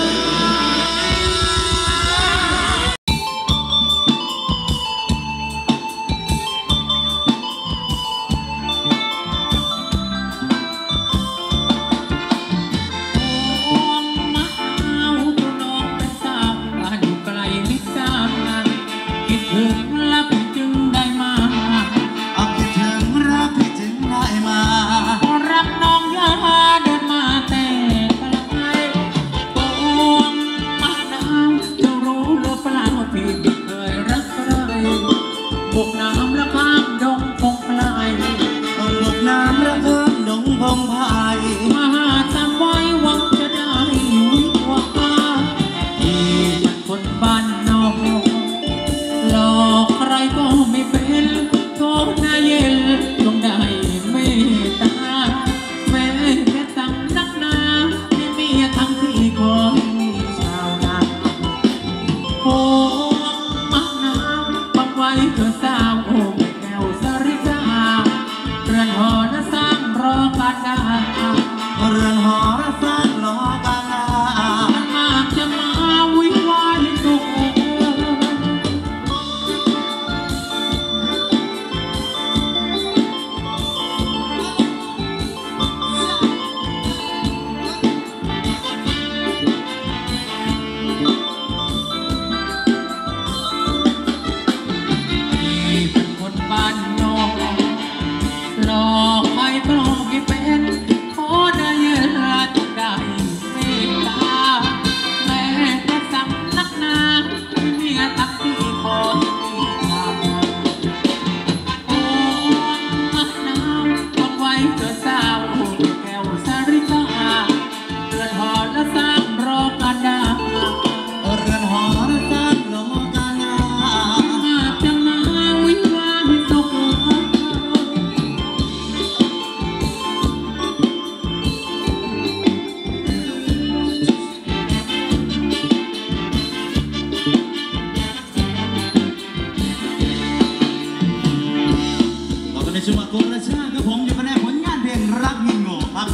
ในจังหวะโกระชาครับผมอยู่กันในผลงานเพลงรักยิ่งโง่ครับ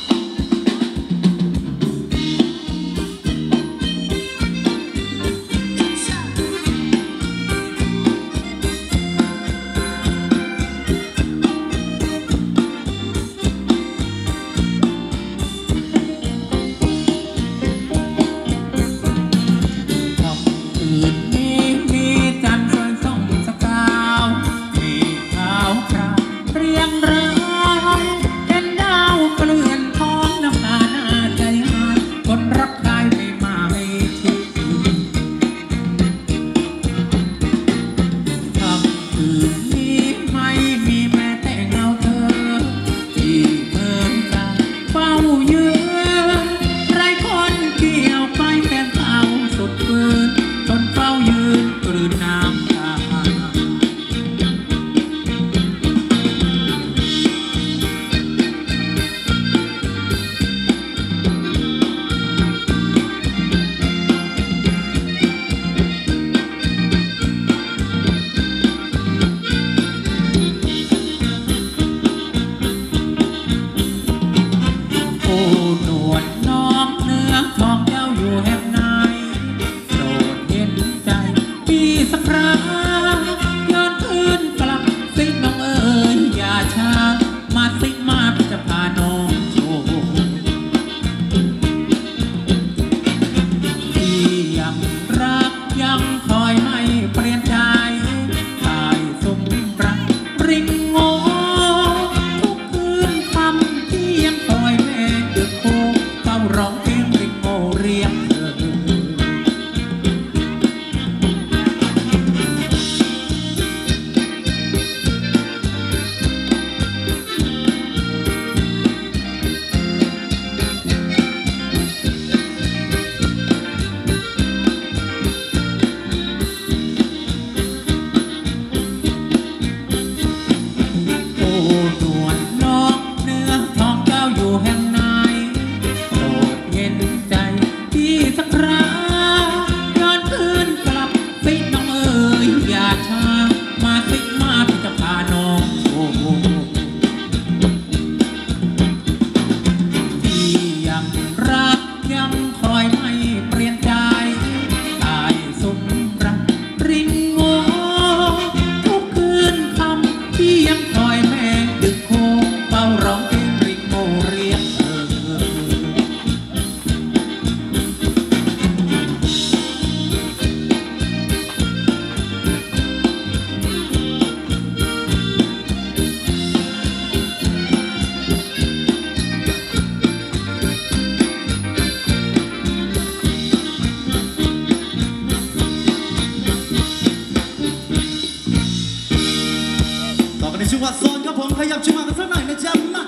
จังหวะโซนครับผมขยับจังหวะกันสักหน่อยนะจ๊ะมา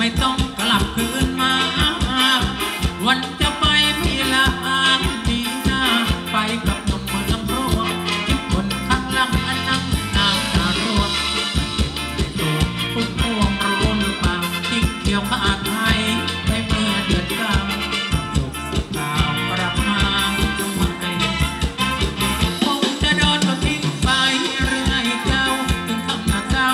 ไม่ต้องกลับคืนมาวันจะไปมีลาดีหน้าไปกับหนุ่มเมืองรวมคนข้างหลังอันนั่งน้ำตาร่วงตัวพุ่งพวงรู้หรือเปล่าที่เกี่ยวขาดไทยไปเมื่อเดือนเก้าจบสุดข่าวกลับมาทำไมคงจะโดนเขาทิ้งไปหรือไงเจ้าถึงทำหน้าเจ้า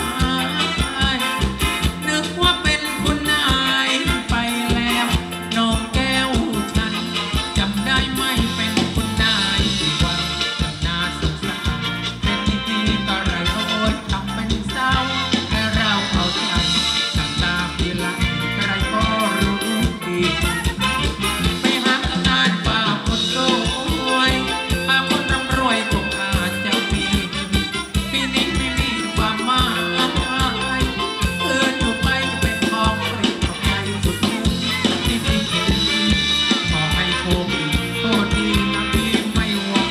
นึกว่าเป็นคุณนายไปแล้วน้องแก้วฉันจำได้ไหมเป็นคุณนายที่ว่าจำน่าสงสารเป็นดีๆก็ไรโอ้ยทำเป็นเศร้าแต่เราเอาใจน้ำตาปีละใครก็รู้ดีไปหางานป่าคนรวยหาคนร่ำรวยคงอาจจะมีปีนี้ไม่มีความหมายเกินอยู่ไปจะเป็นทองปรีของใครสุดที่ที่ที่ขอให้โชคดีโชคดีนะพี่ไม่หวัง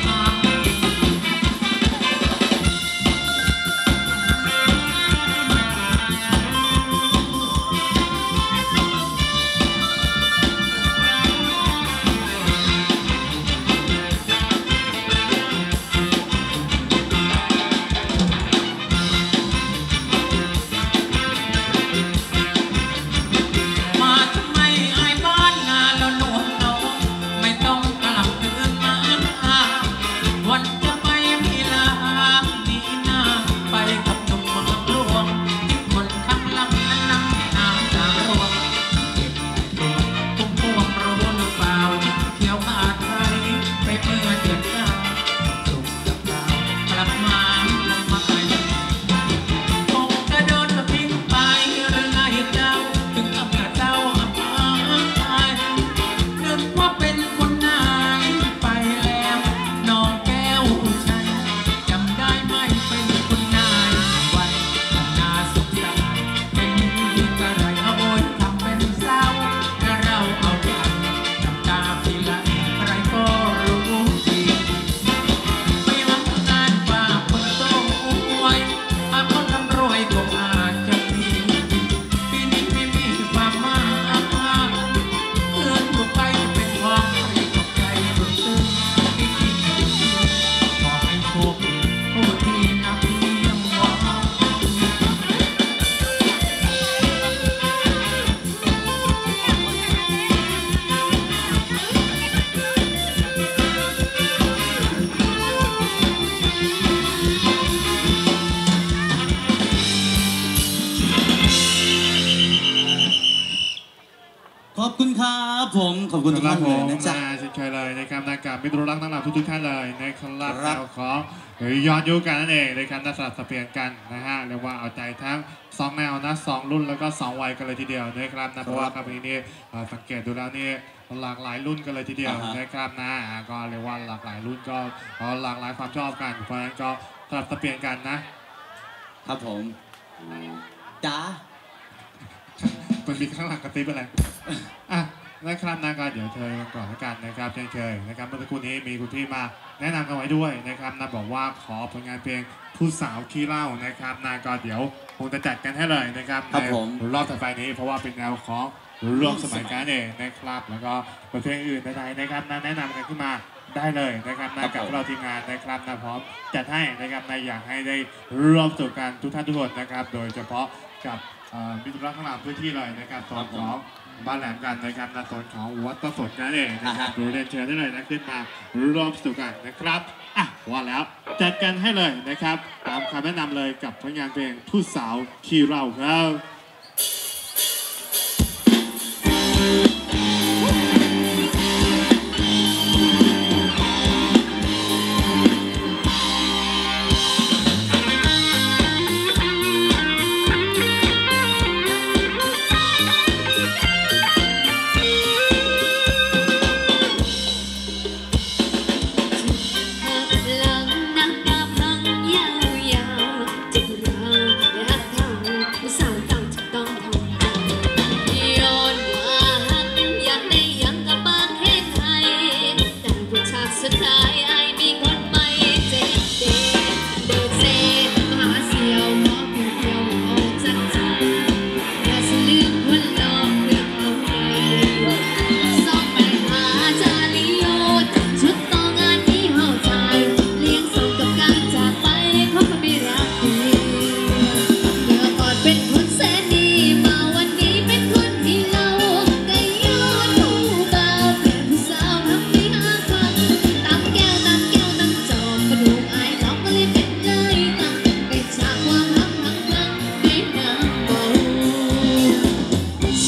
มาทำไมไอ้บ้านงานเราหนวดน้องไม่ต้องกลับคืนมาวันจะไปมีลาดีหน้าไปกับหนุ่มเมืองหลวงที่คนข้างหลังนั้นนั่งน้ำตาร่วงเก็บตัวพุ่งพวงรู้หรือเปล่าที่เขียวขาดไทยไปเมื่อเดือนเก้าสุขกับเรากลับมาทำไมคงจะโดนเขาทิ้งไปหรือไงเจ้าถึงทำหน้าเจ้าอับอายนึกว่าเป็นคนนายไปแล้วน้องแก้วฉันจำได้ไหมเป็นคนนายไว้ทำน่าสงสารเป็นดีกระไรเอาโอยทำเป็นเศร้าและเราเอาใจน้ำตาปีละใครก็รู้ดีไปหางานฝากคนโตไว้หาคนร่ำรวยคงอาจจะมีปีนี้ไม่มีความหมายเกินอยู่ไปเป็นความปรีของใจสุดซึ้งที่ที่ขอให้โชคดีโชคดีนะพี่ยังหวังขอบคุณครับผมขอบคุณทุกท่านเลยนะจ๊ะเช่นเคยเลยนะครับนักการมิตรรักทั้งหลายทุกๆท่านเลยนะครับครับเราขอย้อนยุคกันนั่นเองนะครับนักสลับสับเปลี่ยนกันนะฮะเรียกว่าเอาใจทั้งสองแนวนะสองรุ่นแล้วก็สองวัยกันเลยทีเดียวนะครับนะเพราะว่าครับวันนี้นี่เอ่อสังเกตดูแล้วนี่หลากหลายรุ่นกันเลยทีเดียวอ่าฮะนะครับนะอ่าก็เรียกว่าหลากหลายรุ่นก็เอาหลากหลายความชอบกันเพราะฉะนั้นก็สลับสับเปลี่ยนกันนะครับผมจ้ามันมีข้างหลังกระติบอะไรอ่ะนะครับนะก็เดี๋ยวเธอก่อนละกันนะครับเช่นเคยนะครับเมื่อสักครู่นี้มีคุณพี่มาแนะนำกันไว้ด้วยนะครับนะบอกว่าขอผลงานเพลงผู้สาวขี้เหล้านะครับนะก็เดี๋ยวคงจะจัดกันให้เลยนะครับครับในผมรอบต่อไปนี้เพราะว่าเป็นแนวของร่วมสมัยกันเองนะครับแล้วก็เพลงอื่นใดๆนะครับนะแนะนำกันขึ้นมาได้เลยนะครับนะกับเราทีมงานนะครับนะพร้อมจัดให้นะครับนะอยากให้ได้ร่วมสนุกกันทุกท่านทุกคนนะครับโดยเฉพาะกับมิตรรักข้างหลังพื้นที่เลยนะครับตอนของบ้านแหลมกันนะครับในส่วนของวัดตะสดนั่นเองนะครับดูเรียนเชิญได้เลยนะขึ้นมาร่วมสนุกกันนะครับอ่ะว่าแล้วจัดกันให้เลยนะครับตามคำแนะนำเลยกับผลงานเพลงผู้สาวขี้เหล้าครับสาวเก่าจะต้องทำ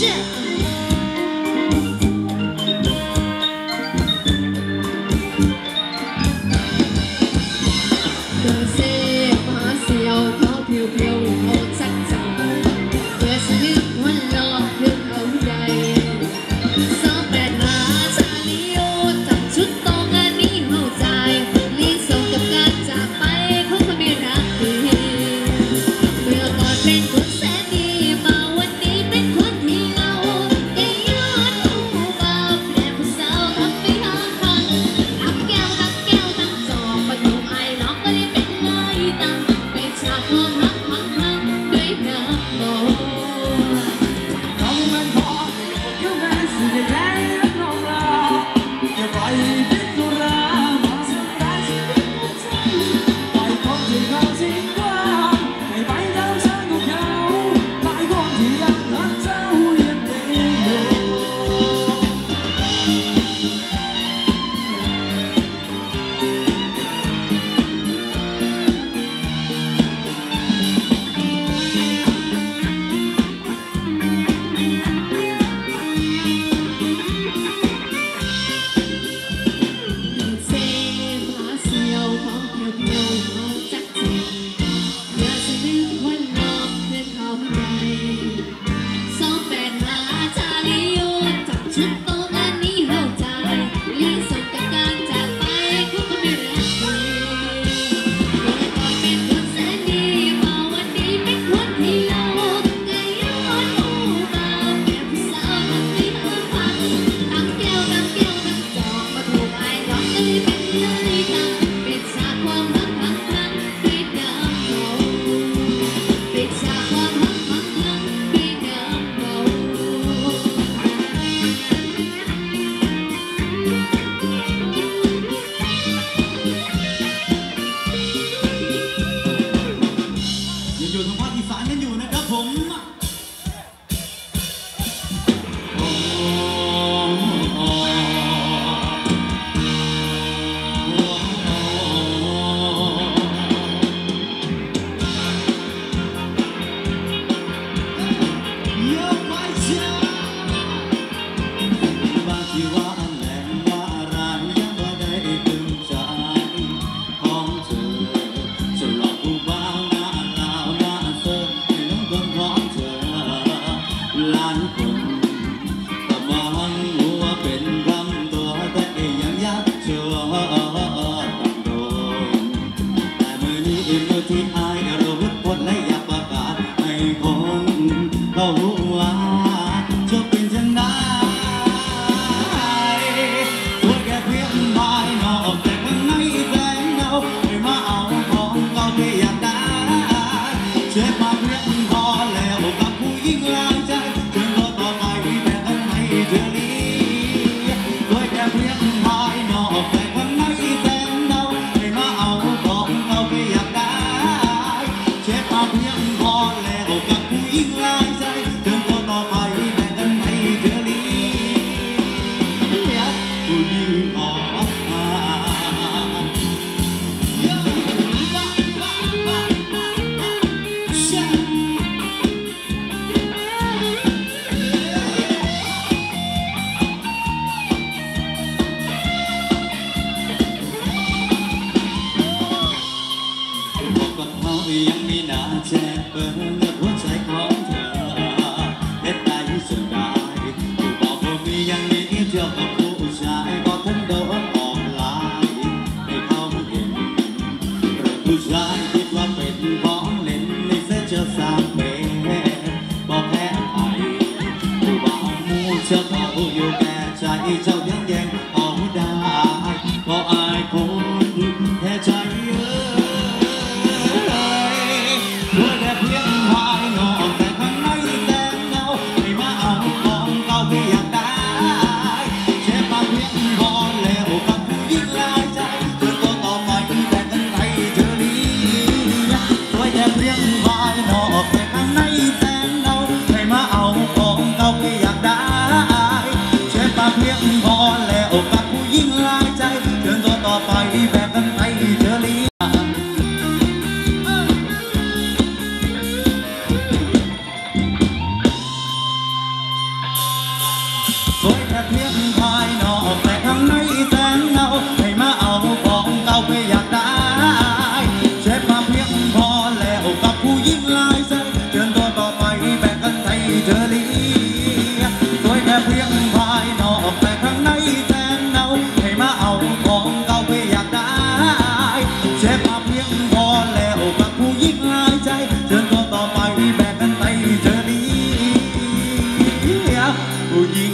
พอสวยแค่เพียงภายนอกแต่ข้างในแสนเงาให้มาเอาของเก่าไปอยากได้เช็ดมาเพียงพอแล้วกับผู้หญิงลายเส้นเชิญตัวต่อไปแบ่งกันให้เธอเลี้ยงสวยแค่เพียงภายนอกแต่ข้างในแสนเงาให้มาเอาของเก่าไปอยากได้เช็ดมาเพียงพอแล้วกับผู้หญิงลายใจเชิญตัวต่อไปแบ่งกันให้เธอเลี้ยงผู้หญิง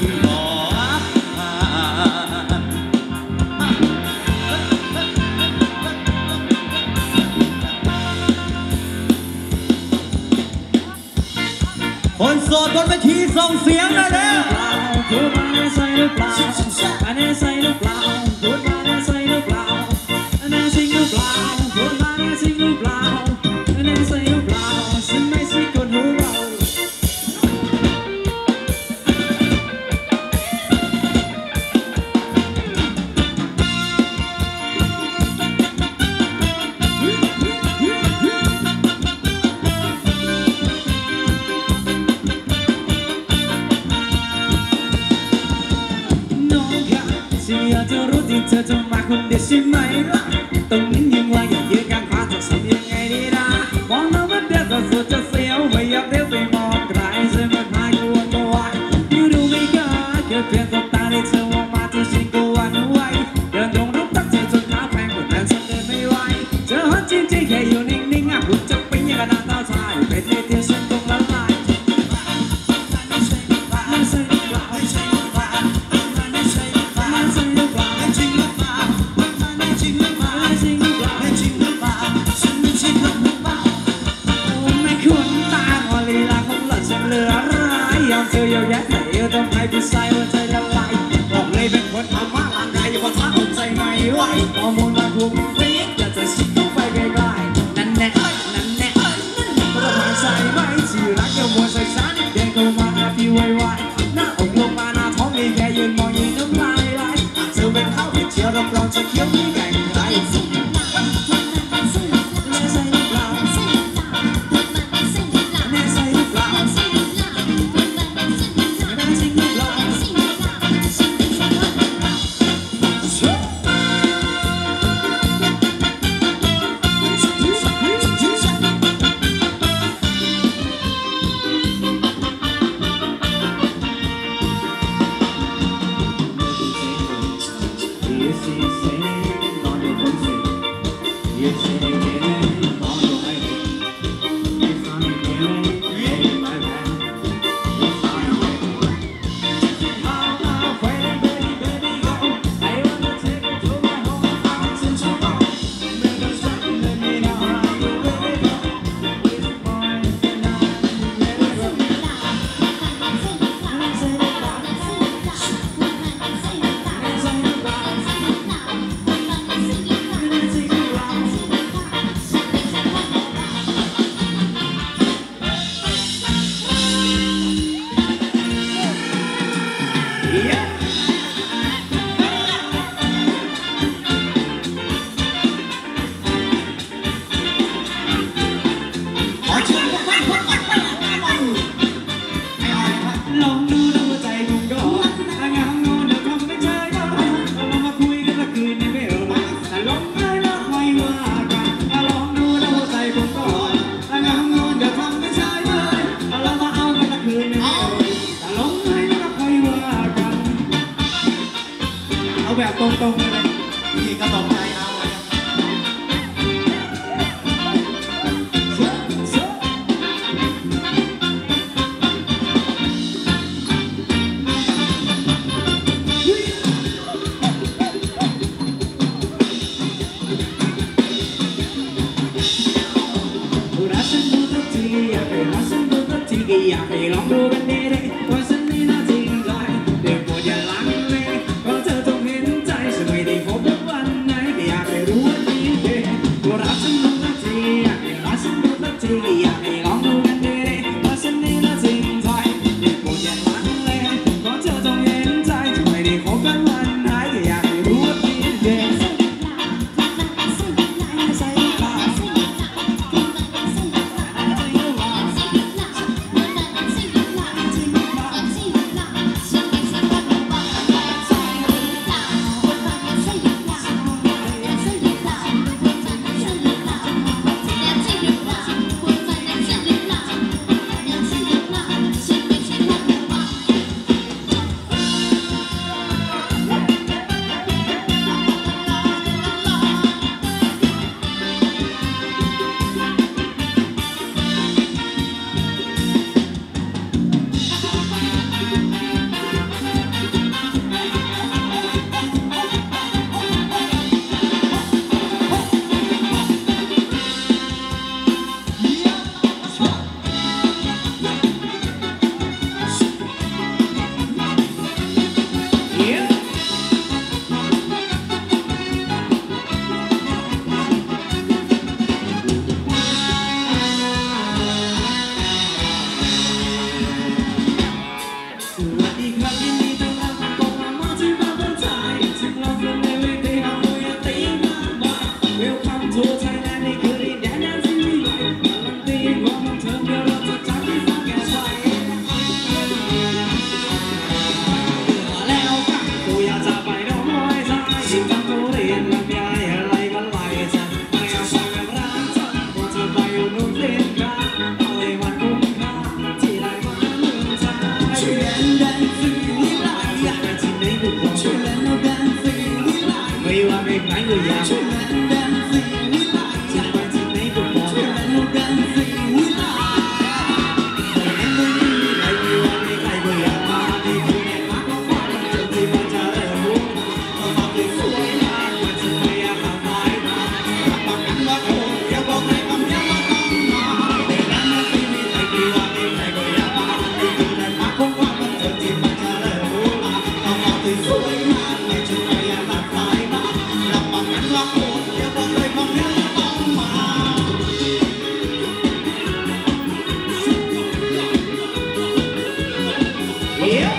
คนโสดบนเวทีส่งเสียงหน่อยเด้อพูดมาได้ใส่หรือเปล่ามาได้ใส่หรือเปล่าพูดมาได้ใส่หรือเปล่าได้จริงหรือเปล่าพูดมาได้จริงหรือเปล่าได้ใส่หรือเปล่าฉันไม่ใช่คนหูเบาอยากจะรู้ที่เธอจะมาคนเดียวใช่ไหมล่ะตรงนี้ยังว่าอยากยืนกันพาจะทำยังไงดีนะมองแล้วมันเดียวก็สุดจะเสียวไม่อยากเลี้ยวไปมองใครเสียมันหายกลัวตัวอยู่ดูไม่กล้าแค่เพียงตบตาในเธอมองมาเธอชิงกูวันไว้เดินตรงรุกตักเธอจนขาแพงกว่านั้นฉันเดินไม่ไหวเจอฮัทจริงๆแค่อยู่นิ่งๆอ่ะคุณจะเป็นยังไงหน้าตาชายเป็นเที่ยวฉันตรงละลายเธอเยอะแยะแต่เอวทำให้ผู้ชายหัวใจละลายบอกเลยเป็นคนทำมากร่างกายอยู่ว่าท้าอดใจไม่ไหวฮอร์โมนมาคุมฟีดอยากจะชิดเข้าไปใกล้ๆนั่นแน่นั่นแน่ประมาณใจไหมที่รักจะมัวใส่สารเดินเข้ามาหาพี่ไวๆหน้าอกลงมาหน้าท้องนี่แค่ยืนมองยืนน้ำลายไหลเธอเป็นข้าวที่เชียวรับรองจะเคี้ยวมีแก่งไรแบบตรงๆเลยพี่ก็ตกใจเอารักฉันดูทุกทีอยากให้รักฉันดูทุกทีก็อยากให้ลองดูกันดีๆว่าฉันไม่น่าจริงใจเดี๋ยวปวดอย่าล้างเลยเพราะเธอต้องเห็นใจฉันไม่ได้วัสดีครับยินดีต้อนรับกองมาที่บ้านเมืองไทยถึงเราเป็นในเวทีเอาไว้ตีมาบ้า Welcome to Thailand นี่คือดินแดนแดนซีรีส์การันตีความบันเทิงเดี๋ยวเราจะจัดให้ฟังแก่ใจแล้วกันกูอยากจะไปน้อยใจชิมกันทุเรียนลำไยอะไรก็ไล่จัดไม่เอาฟังกับร้านจัดกูจะไปอยู่นู่นเล่นกันเอาเลยวันคุ้มค่าที่ได้มาเมืองไทยช่วยเล่นแดนซีรีส์อยากไปที่ไหนก็บอกช่วยเล่นเอาแดนซีรีส์ไม่ว่าเพลงไหนก็อยากช่วยเล่นแดนซีรีส์อยากไปที่ไหนก็บอกช่วยเล่นเอาแดนซีรีส์ไม่เห็นไม่มีใครไม่ว่าไม่ใครก็อยากมาที่กูเนี่ยมาก็ฟังจนที่มันจะเริ่มรู้เอามาเป็นสวยงามมันจะไม่อยากทำร้ายมารับประกันว่าโอ้อย่าบอกให้คำย้ำว่าต้องมาแต่นั้นมันไม่มีใครไม่ว่าไม่ใครก็อยากมาที่กูเนี่ยมาก็ฟังมันจนที่มันจะเริ่มรู้เอามาเป็นสวยงามไม่จะไม่อยากทำร้ายมารับประกันว่าโอ้อย่าบอกให้คำย้ำว่าต้องมา Yeah.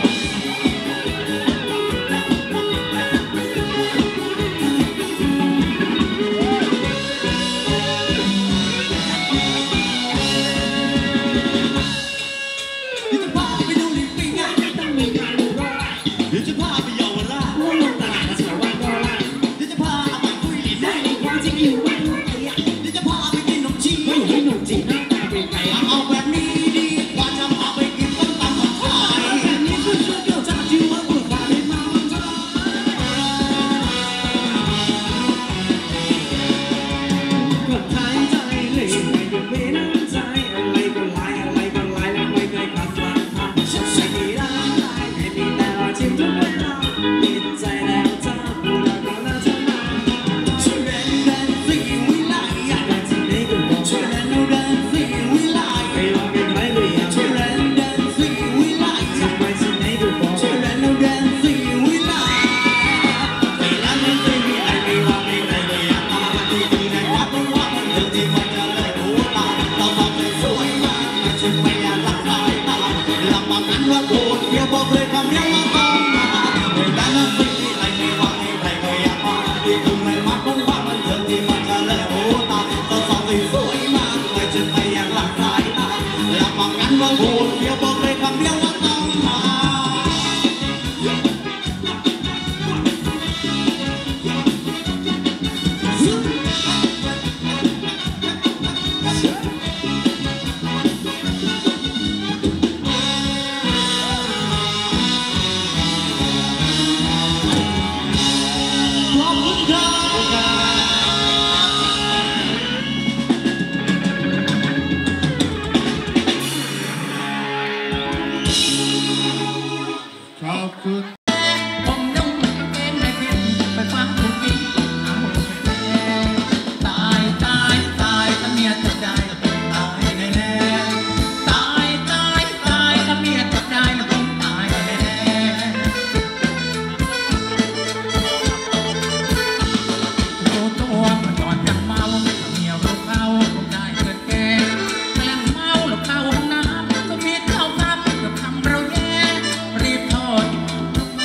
เดี๋ยวจะพาไปดูลิปปิ้งอ่ะต้องมีการดูรอเดี๋ยวจะพาไปเยาวราชลงตลาดมาสาววันก็ได้เดี๋ยวจะพาไปคุยลิ้นได้ความจริงอยู่ว่าดูไอ้อ่ะเดี๋ยวจะพาไปกินขนมจีนไม่ให้ขนมจีนหน้าตาเป็นไงเอาแบบนี้ดีกว่าจะพาไปกินต้มตำของไทยแบบนี้คือช่วยเกี่ยวจากที่ว่าปวดขาได้มาวันเธอคนไทยใจเลยไม่ยอมไม่น้ำใจอะไรก็ไล่อะไรก็ไล่แล้วไม่เคยขัดฝันผ่านฉันใส่ไม่ได้ไม่มีแต่รอยยิ้มทุกเวลาติดใจแล้วเธอพูดแล้วก็น่าจะมาช่วยเล่นแดนซีวิไลอยากได้ที่ไหนก็บอกช่วยเล่นเอาแดนซีวิไลไม่ว่าเป็นใครก็อยากช่วยเล่นแดนซีวิไลอยากไปที่ไหนก็บอกช่วยเล่นเอาแดนซีวิไลไม่ละไม่เคยมีใครไม่ว่าไม่ใครก็อยากมาที่นี่ได้ว่าเพราะว่ามันเดินที่มันจะเลยรู้ตาเราทำเลยสวยมากไม่ใช่ไม่อยากหลับสายตาหลับมากันว่าโกรธอย่าบอกเลยคำนี้ว่าต้องมาไม่ได้นะไม่มีใครไม่ว่าไม่ใครก็อยากมาที่คุณไม่มาเพราะว่ามันเดินที่มันจะเลยรู้ตาเราทำเลยสวยมากไม่ใช่ไม่อยากหลับสายตาหลับมากันว่าโกรธอย่าบอกเลยคำนี้ว่าต้องมา ขอบคุณครับขอบคุณผมนุ่งเกงในพิมไปฟังทุกทีเอาไปแน่ตายตายตายถ้าเมียจับได้แล้วผมตายแน่ๆตายตายตายถ้าเมียจับได้แล้วผมตายแน่ๆรู้ตัวมันตอนยังเมาเมียรู้เข้าผมได้เกินเกณฑ์แม่งเมาแล้วเข้าห้องน้ำก็มีเท่ากันกับทำเราแย่รีบโทษ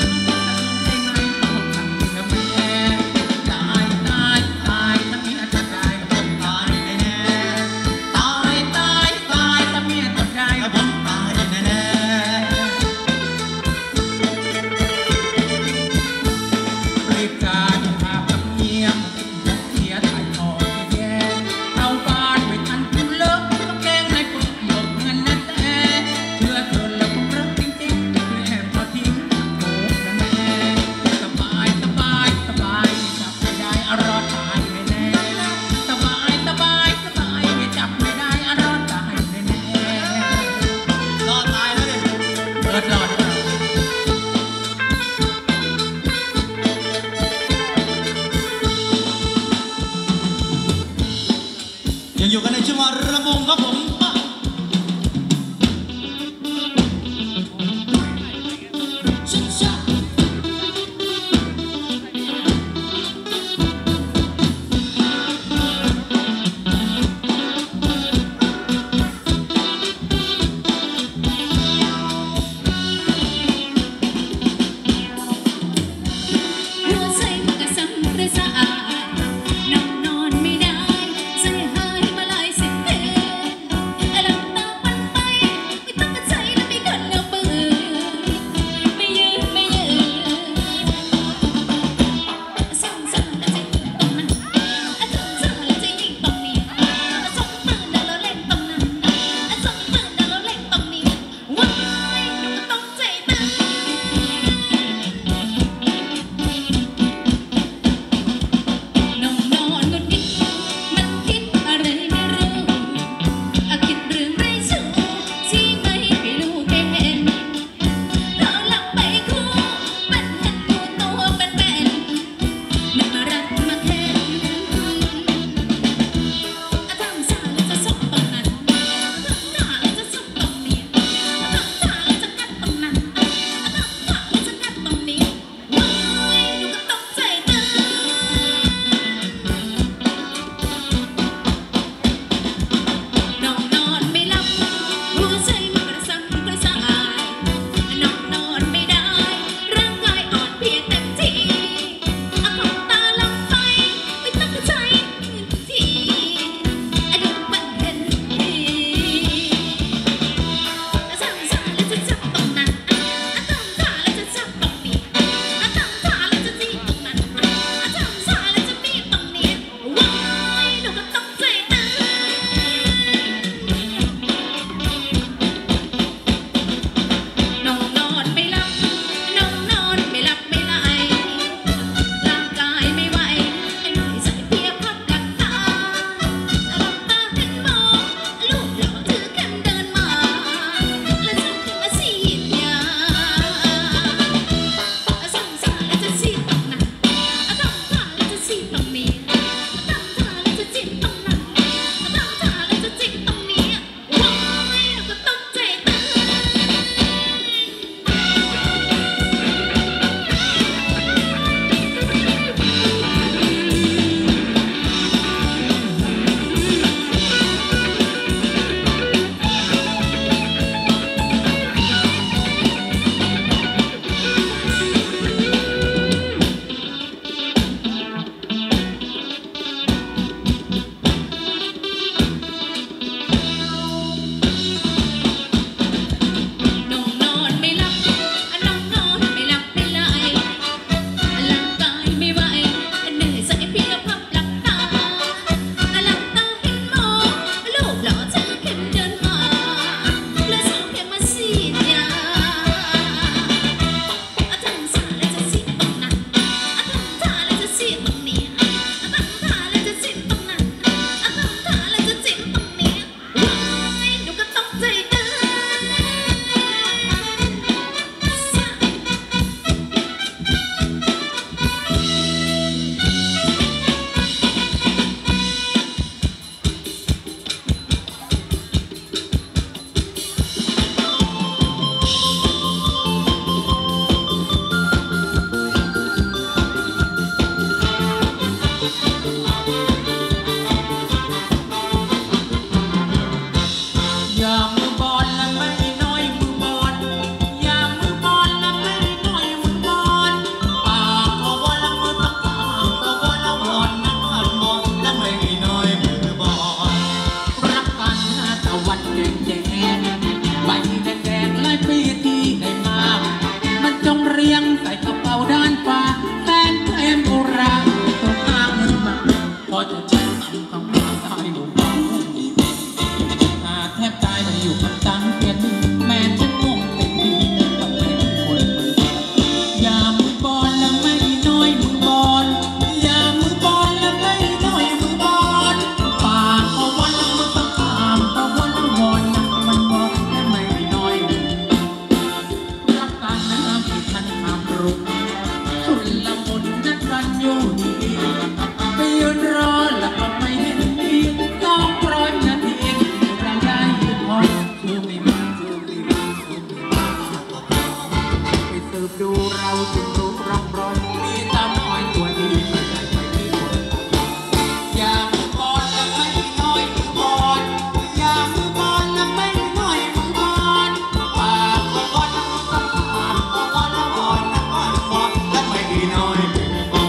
รียงใส่กระเป๋าด้านฟ้าแฟนเพลงโบราณตัวข้างมันมาพอจะใช้คำคำว่าตายหนูฟังหาแทบตายมันอยู่กับตังเพียนแม่ฉันงงเป็นดีกับเล่นคนอย่ามือบอลแล้วไม่น้อยมือบอลอย่ามือบอลแล้วไม่น้อยมือบอลปากก็วันแล้วมันต้องขามก็วันแล้ววอนนะมันบอกและไม่น้อยรักกันนะที่ท่านห้ามรุกชุนละมุนนัดกันอยู่ดีไปยืนรอแล้วก็ไม่เห็นทีต้องร้อยนาทีเราได้ยืนพอเธอไม่มาเธอไม่มาเธอไม่มาไปสืบดูเราจึงรู้ร่องรอยมีตาน้อยตัวดีไม่ได้ไปที่คนอย่ามือบอลแล้วไม่น้อยมือบอลอย่ามือบอลแล้วไม่น้อยมือบอลปากก็บอลแล้วก็ปากก็บอลแล้วบอลแล้วบอลบอลแล้วไม่น้อยมือบอล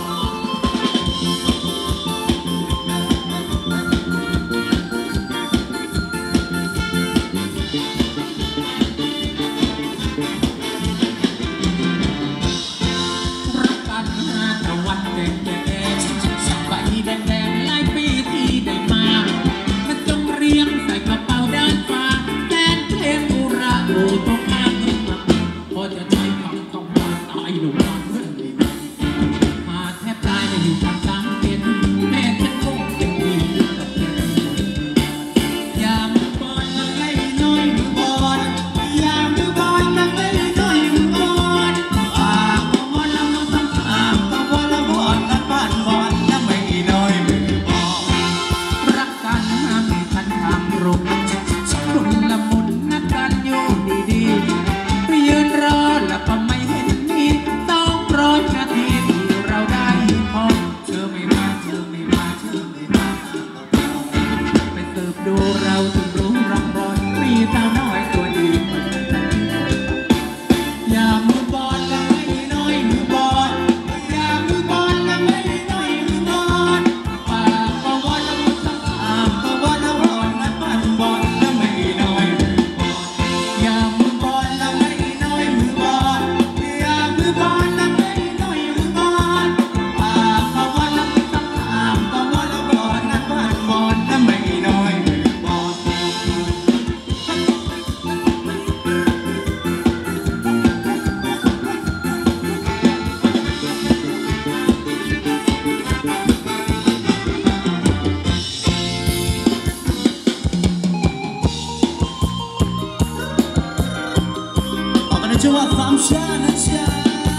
รักกันมาแต่วันเด็กแก่ใบแดงๆหลายปีที่ได้มามันจงเรียงใส่กระเป๋าด้านฟ้าแฟนเพลงโบราณโอ้ตัวข้างขึ้นมาพอจะใช้คำคำว่าตายหนูนอนเรื่องนี้มาแทบตายจะอยู่ทางกลางเป็นแม่ฉันคงเป็นดีกับเธออย่ามือบอลนะไม่น้อยมือบอลอย่ามือบอลนะไม่น้อยมือบอลปากก็บอลแล้วมันต้องขามก็บอลแล้วบอลกันบ้านบอลนะไม่น้อยมือบอลรักกันห้ามทันทางรุกชุนละมุนนัดกันอยู่ดีๆไปยืนรอแล้วก็ไม่เห็นมีต้องร้อยนาทีที่เราได้พอเธอไม่มาเธอไม่มาเธอไม่มาไปสืบดูเราถึงรู้ร่องรอยมีสาวน้อยตัวดีอย่ามือบอลแล้วไม่น้อยมือบอลอย่ามือบอลแล้วไม่น้อยมือบอลปากก็บอลแล้วมันต้องขามก็บอลแล้วบอลนัดบ้านบอลแล้วไม่น้อยมือบอลอย่ามือบอลแล้วไม่น้อยมือบอลอย่ามือบอลแล้วไม่น้อยมือบอลปากก็บอลแล้วมันต้องขามก็บอลแล้วบอลนัดบ้านบอลแล้วไม่น้อยมือบอลออกกันในชื่อว่าสามชานะจ๊ะ